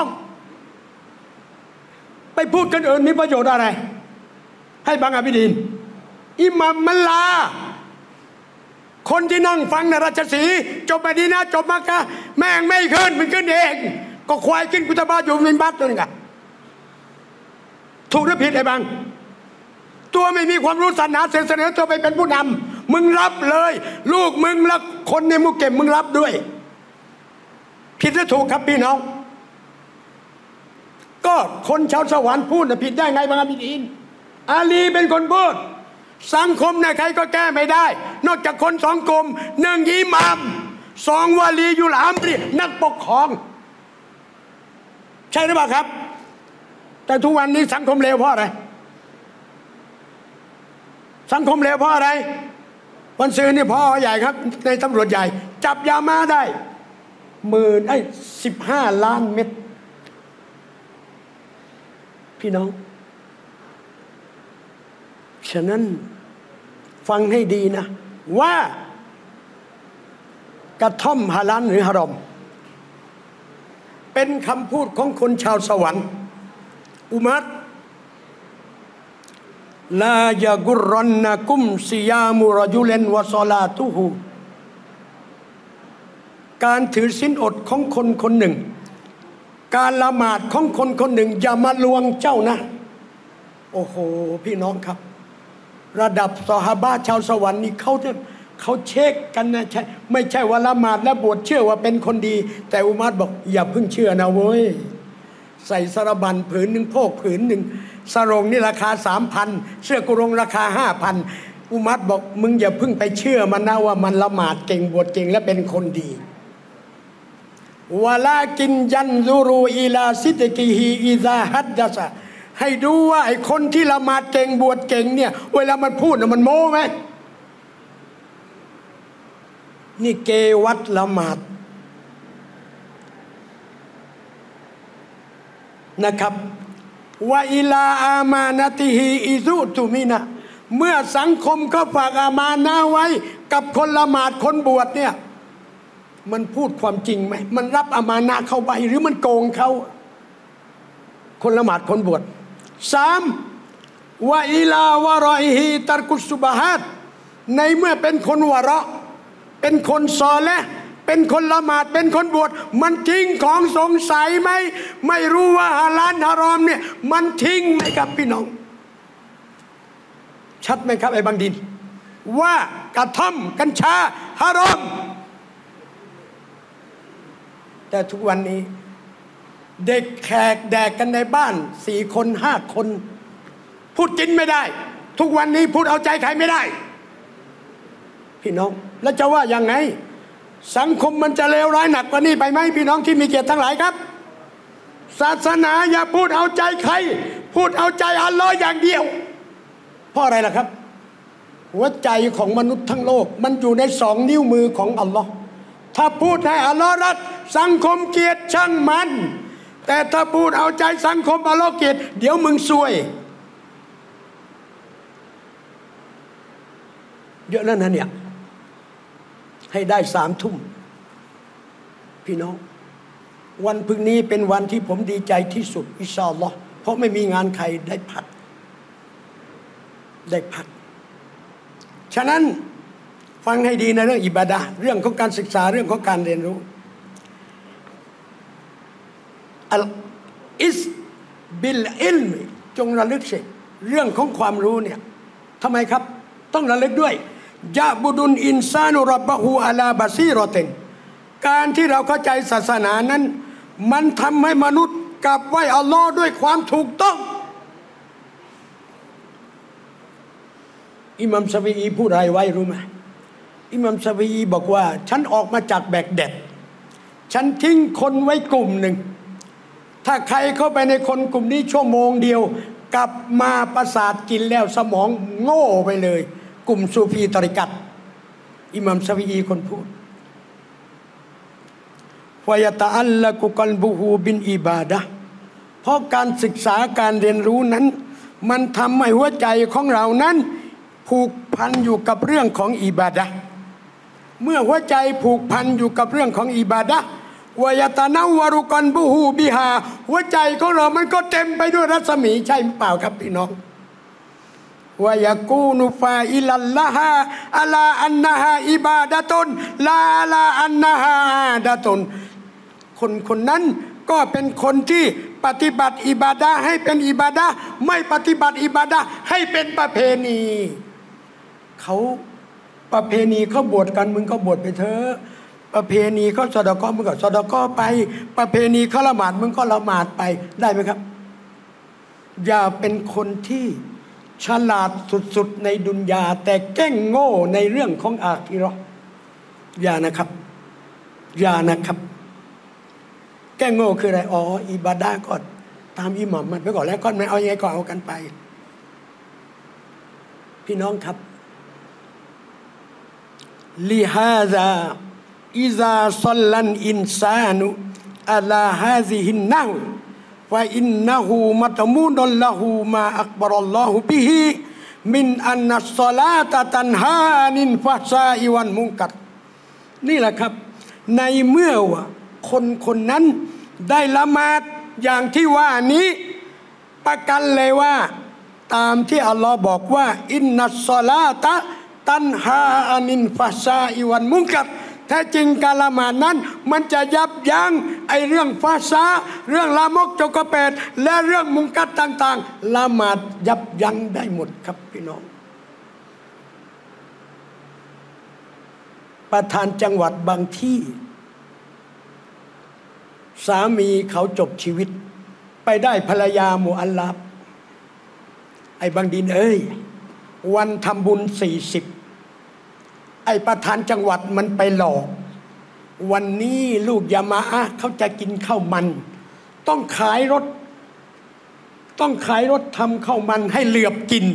ไปพูดกันอื่นมีประโยชน์อะไรให้บังอาบิดีนอิหม่ามมันลาคนที่นั่งฟังนะราชสีจบมะดีนะห์จบมักกะฮ์แม่งไม่ขึ้นมันขึ้นเองก็ควายขึ้นกุตบะอยู่มินบัตตัวนึงอะถูกหรือผิดไอ้บังตัวไม่มีความรู้ศาสนาเสนอตัวไปเป็นผู้นำมึงรับเลยลูกมึงและคนในมุกเก็บมึงรับด้วยผิดหรือถูกครับพี่น้องก็คนชาวสวรรค์พูดผิดได้ไงบังอาบิดีนอาลีเป็นคนพูดสังคมไหนใครก็แก้ไม่ได้นอกจากคน2 กลุ่ม1อิหม่าม2วะลียุลอัมรีนักปกครองใช่หรือเปล่าครับแต่ทุกวันนี้สังคมเลวเพราะอะไรสังคมเลวเพราะอะไรวันซืนนี่พ่อใหญ่ครับในตำรวจใหญ่จับยามาได้15 ล้านเม็ดพี่น้องฉะนั้นฟังให้ดีนะว่ากระท่อมฮาลาลหรือฮารอมเป็นคำพูดของคนชาวสวรรค์อุมัรลายะกุรรนะกุมซิยามุรจุเลนวะศอลาตุฮูการถือศีลอดของคนคนหนึ่งการละหมาดของคนคนหนึ่งอย่ามาลวงเจ้านะโอ้โหพี่น้องครับระดับซอฮาบะห์ชาวสวรรค์นี่เขาเช็คกันนะไม่ใช่ว่าละหมาดและบวชเชื่อว่าเป็นคนดีแต่อุมัรบอกอย่าเพิ่งเชื่อนะเว้ยใส่สารบัญผืนหนึ่งโพกผืนหนึ่งสรงนี่ราคา 3,000 เสื้อกุรงราคา 5,000 อุมัรบอกมึงอย่าเพิ่งไปเชื่อมันนะว่ามันละหมาดเก่งบวชเก่งและเป็นคนดีวะลากินยันซูรูอิลาซิดกิฮีอิซาฮัดดะซะให้ดูว่าไอ้คนที่ละหมาดเก่งบวชเก่งเนี่ยเวลามันพูดน่ะมันโม้ไหมนี่เกวัดละหมาดนะครับว่าอิลาอามานาติฮีอิซุตุมินะเมื่อสังคมก็ฝากอามานะไว้กับคนละหมาดคนบวชเนี่ยมันพูดความจริงไหมมันรับอามานะห์เข้าไปหรือมันโกงเขาคนละหมาดคนบวช3วะอิลาวะรออิฮิตัรกุสุบะฮัตในเมื่อเป็นคนวะเราะห์เป็นคนซอเลห์เป็นคนละหมาดเป็นคนบวชมันทิ้งของสงสัยไหมไม่รู้ว่าฮาลาลฮารอมเนี่ยมันทิ้งไหมครับพี่น้องชัดไหมครับไอ้บางดินว่ากระท่อมกัญชาฮารอมแต่ทุกวันนี้เด็กแขกแดกกันในบ้าน4 คน5 คนพูดกินไม่ได้ทุกวันนี้พูดเอาใจใครไม่ได้พี่น้องแล้วจะว่ายังไงสังคมมันจะเลวร้ายหนักกว่านี้ไปไหมพี่น้องที่มีเกียรติทั้งหลายครับศาสนาอย่าพูดเอาใจใครพูดเอาใจอัลลอฮ์อย่างเดียวเพราะอะไรล่ะครับหัวใจของมนุษย์ทั้งโลกมันอยู่ใน2 นิ้วมือของอัลลอฮ์ถ้าพูดให้อัลลอฮ์รักสังคมเกลียดช่างมันแต่ถ้าพูดเอาใจสังคมอัลลอฮ์เกลียดเดี๋ยวมึงซวยเยอะแล้วนะเนี่ยให้ได้3 ทุ่มพี่น้องวันพรุ่งนี้เป็นวันที่ผมดีใจที่สุดอินชาอัลลอฮ์เพราะไม่มีงานใครได้พักฉะนั้นฟังให้ดีในเรื่องอิบาดะห์เรื่องของการศึกษาเรื่องของการเรียนรู้อัลอิสบิลอิลมจงระลึกสิเรื่องของความรู้เนี่ยทำไมครับต้องระลึกด้วยยะบุดุนอินซานุรับบะฮูอะลาบะซีรอตินการที่เราเข้าใจศาสนานั้นมันทำให้มนุษย์กลับไหว้อัลลอฮ์ด้วยความถูกต้องอิหม่ามชาฟิอีพูดอะไรไว้รู้ไหมอิหม่ามชาฟิอีบอกว่าฉันออกมาจากแบกแดดฉันทิ้งคนไว้กลุ่มหนึ่งถ้าใครเข้าไปในคนกลุ่มนี้ชั่วโมงเดียวกลับมาประสาทกินแล้วสมองโง่ไปเลยกลุ่มซูฟีตริกัตอิหม่ามชาฟิอีคนพูดวะยะตะอัลละกุกัลบุฮูบินอิบาดะห์เพราะการศึกษาการเรียนรู้นั้นมันทำให้หัวใจของเรานั้นผูกพันอยู่กับเรื่องของอิบาดะห์เมื่อหัวใจผูกพันอยู่กับเรื่องของอิบาดะห์วะยะตะนัววะรุกัลบุฮูบิฮาหัวใจของเรามันก็เต็มไปด้วยรัศมีใช่เปล่าครับพี่น้องวะยะกูนุฟาอิลัลละฮาอะลาอันนะฮาอิบาดะตุนลาอะลาอันนะฮาอาดะตุนคนนั้นก็เป็นคนที่ปฏิบัติอิบาดะห์ให้เป็นอิบาดะห์ไม่ปฏิบัติอิบาดะห์ให้เป็นประเพณีเขาประเพณีเขาบวชกันมึงก็บวชไปเถอะประเพณีเขาซอดาเกาะมึงก็ซอดาเกาะไปประเพณีเขาละหมาดมึงก็ละหมาดไปได้ไหมครับอย่าเป็นคนที่ฉลาดสุดๆในดุนยาแต่แกล้งโง่ในเรื่องของอาคิเราะห์อย่านะครับแกล้งโง่คืออะไรอ๋ออิบาดะห์ก็ตามอิหม่ามมันไปก่อนแล้วก็ไม่เอายังไงก็เอากันไปพี่น้องครับลิฮาซาอิซาศ็อลลันอินซานุอะลาฮาซิฮินนะฮ์ฟะอินนะฮูมัตมูดุลละฮูมาอักบะรัลลอฮุบิฮิมินอันนัสศอลาตะตันฮาอานิลฟะฮ์ชาอิวัลมุนกัรนี่แหละครับในเมื่อว่าคนนั้นได้ละหมาดอย่างที่ว่านี้ประกันเลยว่าตามที่อัลลอฮ์บอกว่าอินนัสศอลาตะตันฮาอานิลฟะฮ์ชาอิวัลมุนกัรแท้จริงการละหมาดนั้นมันจะยับยั้งไอ้เรื่องฟาซาเรื่องลามกจกเปรตและเรื่องมุงกัรต่างๆละหมาดยับยั้งได้หมดครับพี่น้องประธานจังหวัดบางที่สามีเขาจบชีวิตไปได้ภรรยามุอัลลับไอ้บางดินเอ้ยวันทำบุญ40ไอ้ประธานจังหวัดมันไปหลอกวันนี้ลูกยามาอะห์เขาจะกินข้าวมันต้องขายรถทำข้าวมันให้เหลือบกิน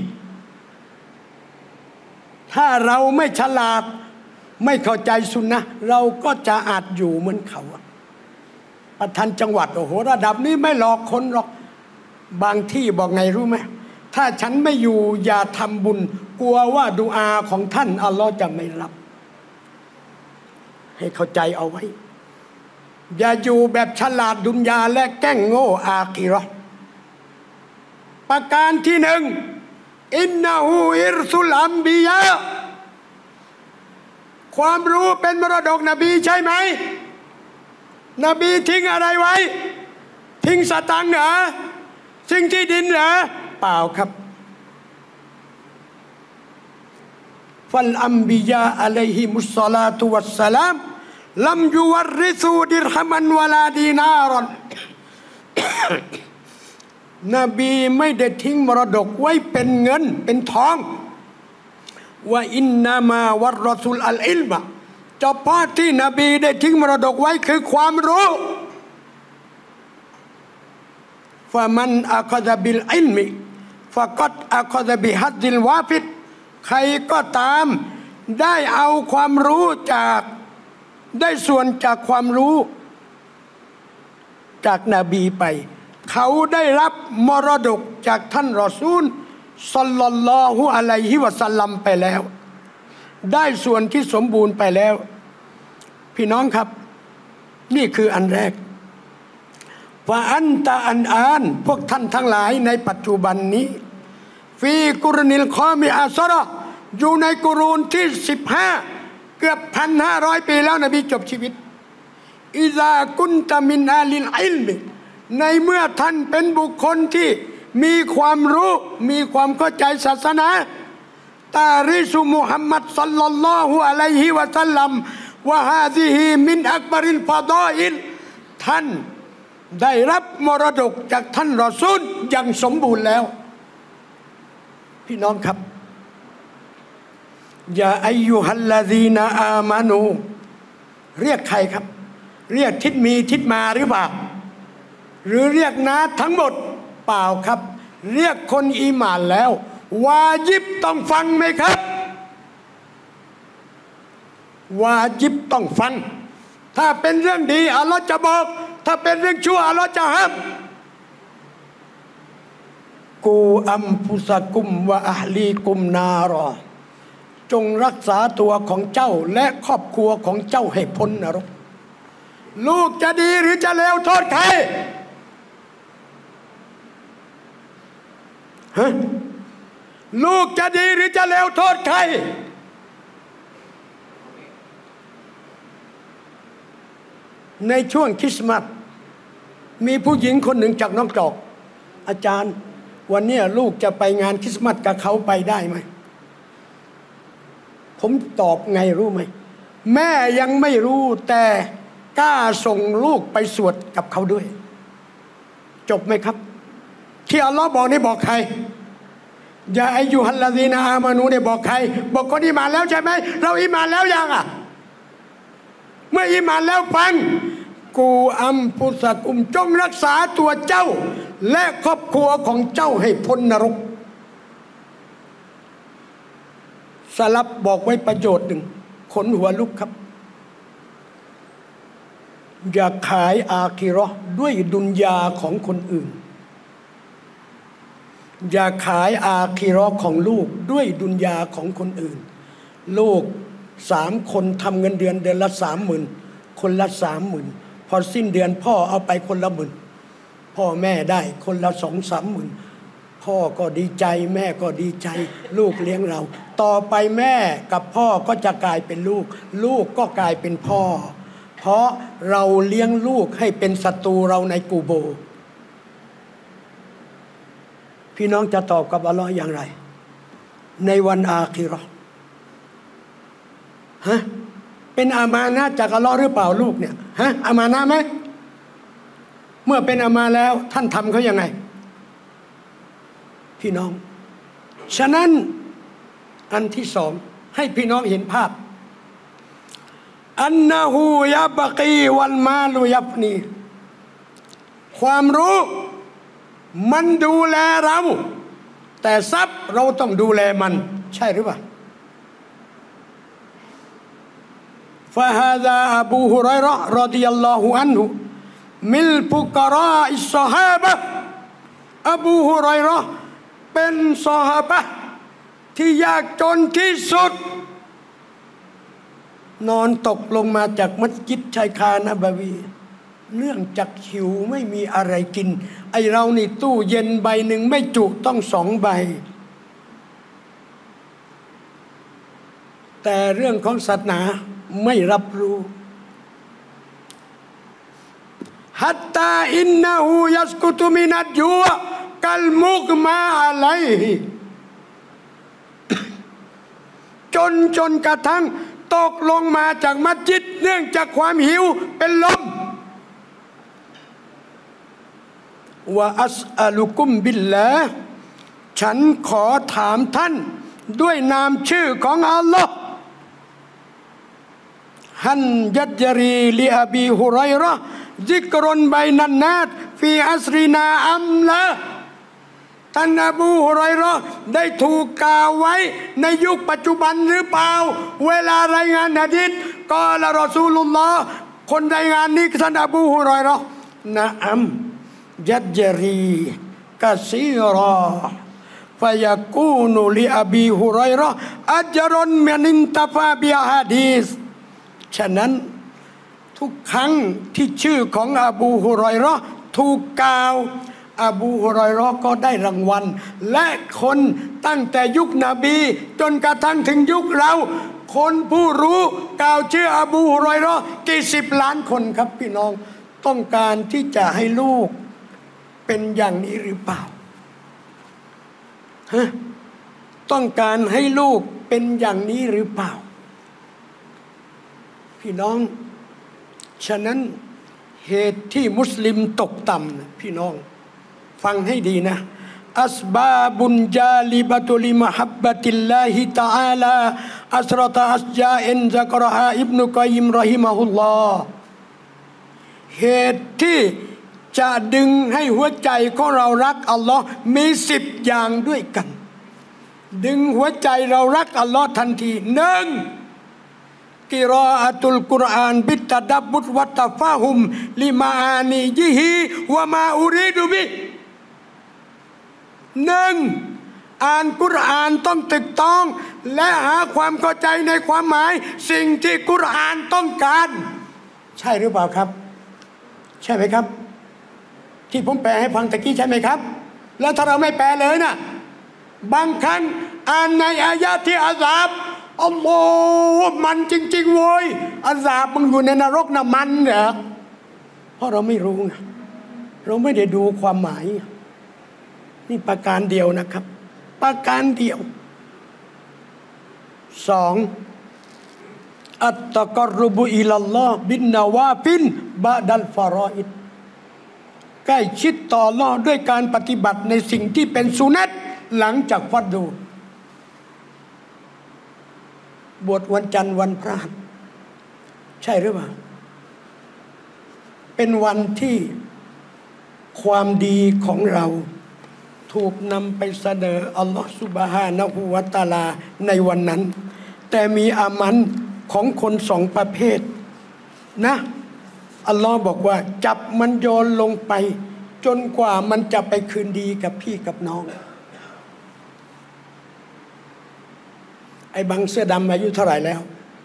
ถ้าเราไม่ฉลาดไม่เข้าใจสุนนะเราก็จะอาจอยู่เหมือนเขาประธานจังหวัดโอ้โหระดับนี้ไม่หลอกคนหรอกบางที่บอกไงรู้ไหมถ้าฉันไม่อยู่อย่าทำบุญกลัวว่าดุอาของท่านอัลลอฮ์จะไม่รับให้เข้าใจเอาไว้อย่าอยู่แบบฉลาดดุนยาและแกล้งโง่อาคิเราะห์ประการที่หนึ่งอินนะฮูอิรซุลอัมบิยาความรู้เป็นมรดกนบีใช่ไหมนบีทิ้งอะไรไว้ทิ้งสตังค์เหรอทิ้งที่ดินเหรอเปล่าครับฟัลอัมบิยาอะลัยฮิมุสศอลาตุวัสสลามลัมยุวัรริซูดิรฮะมันวะลาดีนารอนนบีไม่ได้ทิ้งมรดกไว้เป็นเงินเป็นทองว่าอินนามาวะรอซุลอัลอิลมะเฉพาะที่นบีได้ทิ้งมรดกไว้คือความรู้ฟะมันอะคอซะบิลอิลมิฟะกัดอะคอซะบิฮัดดิลวาฟิดใครก็ตามได้เอาความรู้จากได้ส่วนจากความรู้จากนบีไปเขาได้รับมรดกจากท่านรอซูลศ็อลลัลลอฮุอะลัยฮิวะซัลลัมไปแล้วได้ส่วนที่สมบูรณ์ไปแล้วพี่น้องครับนี่คืออันแรกว่าอันตะอันอานพวกท่านทั้งหลายในปัจจุบันนี้ฟีกุรนิลคอมิอาซะเราะห์อยู่ในกุรูนที่15เกือบ 1,500 ปีแล้วนบีจบชีวิตอิซากุนตะมินอาลิลอิลมในเมื่อท่านเป็นบุคคลที่มีความรู้มีความเข้าใจศาสนาตาริสุมุฮัมมัดศ็อลลัลลอฮุอะลัยฮิวะซัลลัมวะฮาซิฮิมินอักบาริลฟะฎออิลท่านได้รับมรดกจากท่านรอซูลอย่างสมบูรณ์แล้วพี่น้องครับยาอัยยูฮัลลาซีนาอามานูเรียกใครครับเรียกทิศมีทิศมาหรือเปล่าหรือเรียกนาทั้งหมดเปล่าครับเรียกคนอีหม่านแล้ววาญิบต้องฟังไหมครับวาญิบต้องฟังถ้าเป็นเรื่องดีอัลลอฮ์จะบอกถ้าเป็นเรื่องชั่วอัลลอฮ์จะห้ามกูอัมฟุสะกุมวะอะฮลีกุมนารอจงรักษาตัวของเจ้าและครอบครัวของเจ้าให้พ้นนรกลูกจะดีหรือจะเลวโทษใครฮะลูกจะดีหรือจะเลวโทษใครในช่วงคริสต์มาสมีผู้หญิงคนหนึ่งจากน้องจอกอาจารย์วันนี้ลูกจะไปงานคริสต์มาสกับเขาไปได้ไหมผมตอบไงรู้ไหมแม่ยังไม่รู้แต่กล้าส่งลูกไปสวดกับเขาด้วยจบไหมครับที่อัลลอฮ์บอกนี่บอกใครยาอัยยูฮัลลาซีนาอามานูเนี่ยบอกใครบอกคนอีหม่านแล้วใช่ไหมเราอีหม่านแล้วยังอ่ะเมื่ออีหม่านแล้วฟังกูอัมฟุสะกุมจงรักษาตัวเจ้าและครอบครัวของเจ้าให้พ้นนรกสลับบอกไว้ประโยชน์หนึ่งขนหัวลุกครับอย่าขายอาคิเราะห์ด้วยดุนยาของคนอื่นอย่าขายอาคิเราะห์ของลูกด้วยดุนยาของคนอื่นลูก3 คนทำเงินเดือนละ 30,000 คนละ 30,000พอสิ้นเดือนพ่อเอาไปคนละ10,000พ่อแม่ได้คนละ 2-3 หมื่นพ่อก็ดีใจแม่ก็ดีใจลูกเลี้ยงเราต่อไปแม่กับพ่อก็จะกลายเป็นลูกลูกก็กลายเป็นพ่อเพราะเราเลี้ยงลูกให้เป็นศัตรูเราในกูโบพี่น้องจะตอบกับอัลลอฮ์อย่างไรในวันอาคิเราะห์ฮะเป็นอามานะห์จากอัลลอฮ์หรือเปล่าลูกเนี่ยฮะอามานะห์ไหมเมื่อเป็นอามานะห์แล้วท่านทำเขายังไงพี่น้องฉะนั้นอันที่2ให้พี่น้องเห็นภาพอันนะฮูยับกีวัลมาลุยับนีความรู้มันดูแลเราแต่ทรัพย์เราต้องดูแลมันใช่หรือเปล่าฟะฮาซาอบูฮุรอยเราะห์รอฎิยัลลอฮุอันฮุมิลฟุกะราอิศศอฮาบะห์อบูฮุรอยเราะห์เป็นซอฮาบะห์ที่ยากจนที่สุดนอนตกลงมาจากมัสยิดชายคานบวีเนื่องจากหิวไม่มีอะไรกินไอเรานี่ตู้เย็นใบหนึ่งไม่จุต้อง2 ใบแต่เรื่องของศาสนาไม่รับรู้ฮัตตาอินนะฮูยัสกุตุมินัดยูกัลมุกมาอะลัยฮิจนกระทั่งตกลงมาจากมัสยิดเนื่องจากความหิวเป็นลมวะอัสอะลุกุมบิลลาห์ฉันขอถามท่านด้วยนามชื่อของอัลลอฮ์ฮันยัจรีลิอบีฮุรัยเราะห์ซิกรุนบัยนันนาสฟีอัสรินาอัมละท่านอบูฮุรัยเราะห์ได้ถูกกล่าวไว้ในยุคปัจจุบันหรือเปล่าเวลารายงานหะดีษกอละรอซูลุลลอฮ์คนรายงานนี้ท่านอบูฮุรัยเราะห์นะอัมยัจรีกะซีรอฟะยะกูนุลิอบีฮุรัยเราะห์อัจรุนมินินตะฟาบิอะฮะดีษฉะนั้นทุกครั้งที่ชื่อของอบูฮุรัยเราะห์ถูกกล่าวอบูฮุรัยเราะห์ก็ได้รางวัลและคนตั้งแต่ยุคนบีจนกระทั่งถึงยุคเราคนผู้รู้กล่าวชื่ออบูฮุรัยเราะห์กี่10 ล้านคนครับพี่น้องต้องการที่จะให้ลูกเป็นอย่างนี้หรือเปล่าฮะต้องการให้ลูกเป็นอย่างนี้หรือเปล่าพี่น้องฉะนั้นเหตุที่มุสลิมตกต่ำพี่น้องฟังให้ดีนะอัสบาบุนจาลิบะตุลิมะฮับบะติลลาฮิตะอาลาอัสรตะอัสจาอินซักรฮาอิบนุกอยยิมรอฮิมะฮุลลอฮ์เหตุที่จะดึงให้หัวใจของเรารักอัลลอฮ์มี10 อย่างด้วยกันดึงหัวใจเรารักอัลลอฮ์ทันที1กิรออะตุลกุรอานบิตตะดับบุตวัตตะฟะฮุมลิมาอานีญิฮิวะมาอูริดุบิอ่านกุรอานต้องถูกต้องและหาความเข้าใจในความหมายสิ่งที่กุรอานต้องการใช่หรือเปล่าครับใช่ไหมครับที่ผมแปลให้ฟังตะกี้ใช่ไหมครับแล้วถ้าเราไม่แปลเลยนะบางครั้งอ่านในอายะที่อาซาบอัลลอฮ์มันจริงๆโว้ยอาซาบมันอยู่ในนรกนะมันเหรอเพราะเราไม่รู้ไงเราไม่ได้ดูความหมายนี่ประการเดียวนะครับประการเดียว2อัตตะกรุบุอิลัลลอฮ์บินนาวาฟินบะดัลฟารออิดใกล้ชิดต่ออัลลอฮ์ด้วยการปฏิบัติในสิ่งที่เป็นสุนัตหลังจากฟัรดูบวชวันจันทร์วันพฤหัสใช่หรือเปล่าเป็นวันที่ความดีของเราถูกนำไปเสนออัลลอฮฺซุบฮานะฮูวะตะอาลาในวันนั้นแต่มีอามันของคน2 ประเภทนะอัลลอฮ์บอกว่าจับมันโยนลงไปจนกว่ามันจะไปคืนดีกับพี่กับน้องไอ้บังเสื้อดำอายุเท่าไหร่แล้ว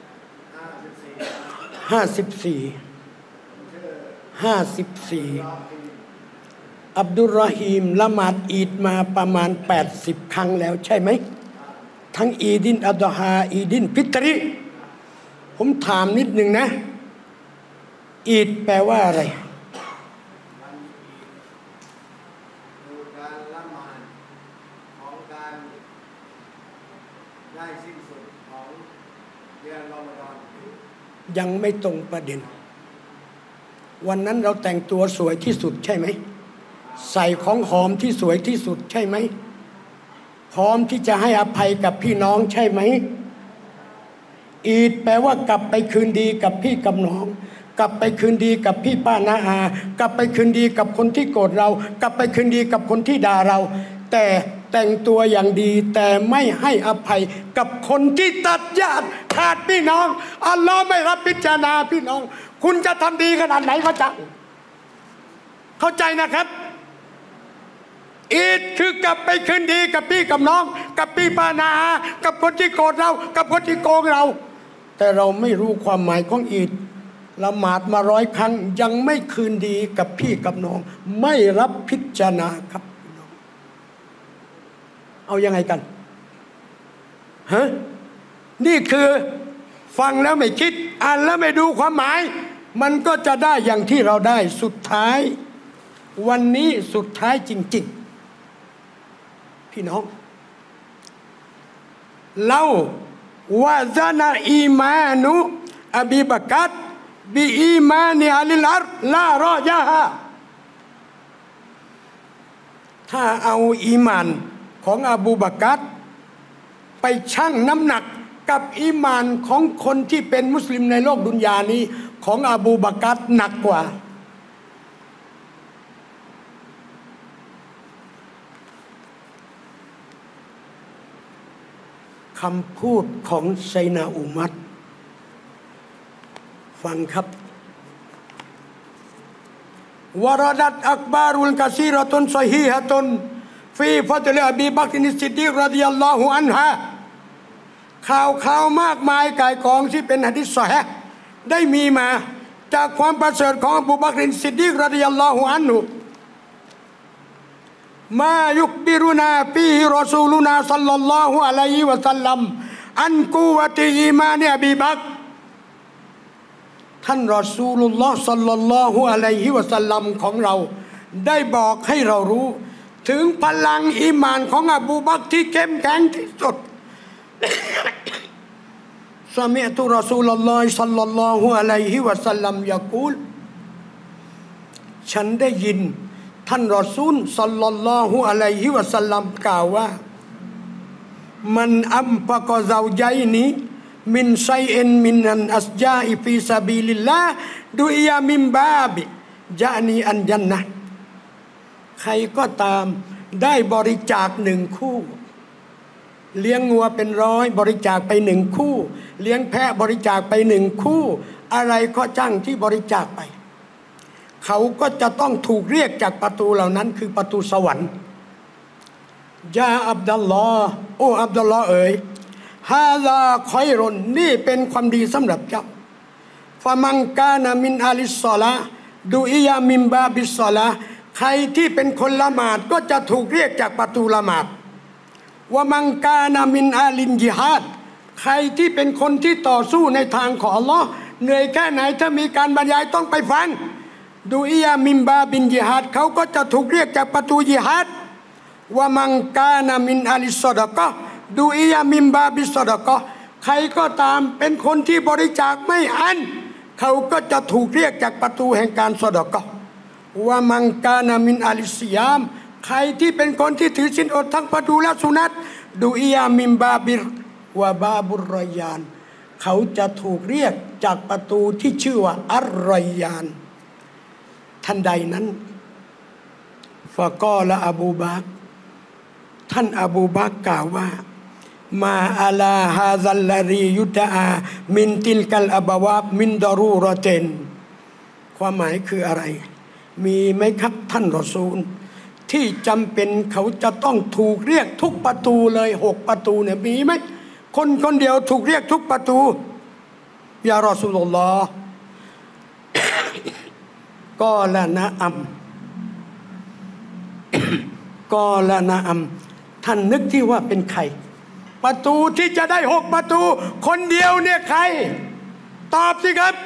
54อับดุลรอฮีมละหมาดอีดมาประมาณ80 ครั้งแล้วใช่ไหมทั้งอีดินอัฎฮาอีดินฟิตรีผมถามนิดนึงนะอีดแปลว่าอะไรการละหมาดของการได้สิ้นสุดของเดือนรอมฎอนยังไม่ตรงประเด็นวันนั้นเราแต่งตัวสวยที่สุดใช่ไหมใส่ของหอมที่สวยที่สุดใช่ไหมพร้อมที่จะให้อภัยกับพี่น้องใช่ไหมอีดแปลว่ากลับไปคืนดีกับพี่กับน้องกลับไปคืนดีกับพี่ป้าน้าอากลับไปคืนดีกับคนที่โกรธเรากลับไปคืนดีกับคนที่ด่าเราแต่แต่งตัวอย่างดีแต่ไม่ให้อภัยกับคนที่ตัดญาติขาดพี่น้องอัลลอฮ์ไม่รับพิจารณาพี่น้องคุณจะทำดีขนาดไหนก็จะเข้าใจนะครับอีดคือกลับไปคืนดีกับพี่กับน้องกับพี่ป้านาอากับคนที่โกรธเรากับคนที่โกงเราแต่เราไม่รู้ความหมายของอีดละหมาดมา100 ครั้งยังไม่คืนดีกับพี่กับน้องไม่รับพิจารณาครับน้องเอายังไงกันฮะนี่คือฟังแล้วไม่คิดอ่านแล้วไม่ดูความหมายมันก็จะได้อย่างที่เราได้สุดท้ายวันนี้สุดท้ายจริงๆพี่น้องเล่าวาซานาอีมานุอบีบักัรบิอีมานิอัลิลอัรลารอยาฮาถ้าเอาอีมานของอบูบักัรไปชั่งน้ำหนักกับอีมานของคนที่เป็นมุสลิมในโลกดุนยานี้ของอบูบักัรหนักกว่าคำพูดของไซนาอุมัรฟังครับวรดัตอักบารุลกะซีรตุนซอฮีฮะตุนฟีฟัตลิอบีบักรนิสิดดีกรฎิยัลลอฮุอันฮาข่าวมากมายก่ายกองที่เป็นหะดีษซอฮีฮ์ได้มีมาจากความประเสริฐของอบูบักรนิสิดดีกรฎิยัลลอฮุอันฮุมายุกบิรุนาปีรอซูลุนาซัลลัลลอฮุอะลัยฮิวะซัลลัมอันกุวะติอีมานอบีบักรท่านรอซูลุลลอฮ์ซัลลัลลอฮุอะลัยฮิวะซัลลัมของเราได้บอกให้เรารู้ถึงพลังอีมานของอบูบักรที่เข้มแข็งที่สุดซะมิอ์ตุรอซูลุลลอฮ์ซัลลัลลอฮุอะลัยฮิวะซัลลัมยะกูลฉันได้ยินท่านรอซูลศ็อลลัลลอฮุอะลัยฮิวะซัลลัมกล่าวว่ามันอัมฟะกะซาวญัยนีมินชัยอินมินันอัสญาอิฟีซะบีลิลลาฮ์ดุอิยามินบาบิญะนีอันญันนะห์ใครก็ตามได้บริจาค1 คู่เลี้ยงงัวเป็น100บริจาคไป1 คู่เลี้ยงแพะบริจาคไป1 คู่อะไรก็จ้างที่บริจาคไปเขาก็จะต้องถูกเรียกจากประตูเหล่านั้นคือประตูสวรรค์ยาอับดุลลอฮ์โอ้อับดุลลอฮ์เอ๋ยฮาซาคอยรอนนี่เป็นความดีสำหรับเจ้าฟะมังกานะมินอาลิศศอลาดุอิยามินบาบิศศอลาใครที่เป็นคนละหมาดก็จะถูกเรียกจากประตูละหมาดวะมังกานะมินอาลินญิฮาดใครที่เป็นคนที่ต่อสู้ในทางของอัลลอฮ์เหนื่อยแค่ไหนถ้ามีการบรรยายต้องไปฟังดูอิยามินบาบินญิฮาดเขาก็จะถูกเรียกจากประตูญิฮาดวะมังกานะมินอาลิศอดะกะฮ์ดูอิยามินบาบิศอดะกะฮ์ใครก็ตามเป็นคนที่บริจาคไม่อั้นเขาก็จะถูกเรียกจากประตูแห่งการซอดะกะฮ์วะมังกานะมินอาลิซิยามใครที่เป็นคนที่ถือศีลอดทั้งประตูและสุนัตดูอิยามินบาบิรวะบาบุรรอยานเขาจะถูกเรียกจากประตูที่ชื่อว่าอัรรอยานทันใดนั้นฟะกอละอบูบักรท่านอบูบักรกล่าวว่ามาอาลาฮาซัลลซียุตอามินติลกัลอบาวาบมินดารูรอเตนความหมายคืออะไรมีไหมครับท่านรอซูลที่จำเป็นเขาจะต้องถูกเรียกทุกประตูเลย6 ประตูเนี่ยมีไหมคนเดียวถูกเรียกทุกประตูยารอซูลุลลอฮ์ก็ละนะอัมก็ละนะอัมท่านนึกที่ว่าเป็นใครประตูที่จะได้6 ประตูคนเดียวเนี่ยใครตอบสิครับ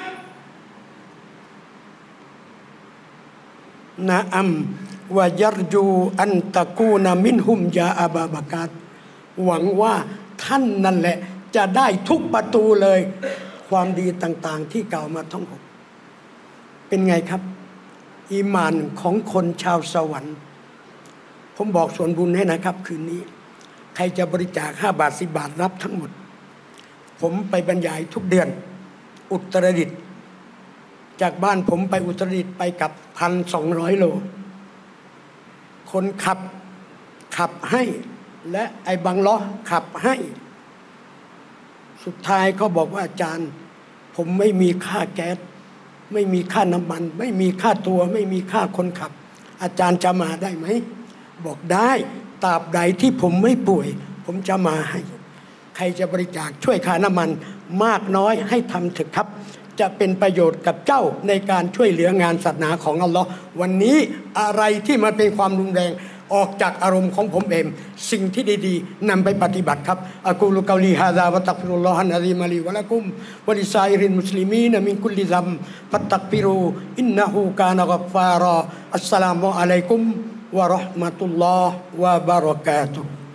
นะอัมวะยัรจูอันตะกูนะมินฮุมยาอบูบักรหวังว่าท่านนั่นแหละจะได้ทุกประตูเลยความดีต่างๆที่กล่าวมาทั้ง6เป็นไงครับอีหม่านของคนชาวสวรรค์ผมบอกส่วนบุญให้นะครับคืนนี้ใครจะบริจาค5 บาท10 บาทรับทั้งหมดผมไปบรรยายทุกเดือนอุตรดิตถ์จากบ้านผมไปอุตรดิตถ์ไปกับ1,200 โลคนขับให้และไอ้บังล้อขับให้สุดท้ายเขาบอกว่าอาจารย์ผมไม่มีค่าแก๊สไม่มีค่าน้ำมันไม่มีค่าตัวไม่มีค่าคนขับอาจารย์จะมาได้ไหมบอกได้ตราบใดที่ผมไม่ป่วยผมจะมาให้ใครจะบริจาคช่วยค่าน้ำมันมากน้อยให้ทำเถอะครับจะเป็นประโยชน์กับเจ้าในการช่วยเหลืองานศาสนาของอัลลอฮ์วันนี้อะไรที่มันเป็นความรุนแรงออกจากอารมณ์ของผมเองสิ่งที่ดีๆนำไปปฏิบัติครับอะกูลุกอลีฮาซาวะตักฟิรุลลอฮันอะซีมะลีวะละกุมวะลิซาอิรินมุสลิมีนมินกุลลิซัมฟัตตักฟิรูอินนะฮูกานะกัฟฟารออัสสลามุอะลัยกุมวะเราะห์มะตุลลอฮ์วะบะเราะกาตุฮ์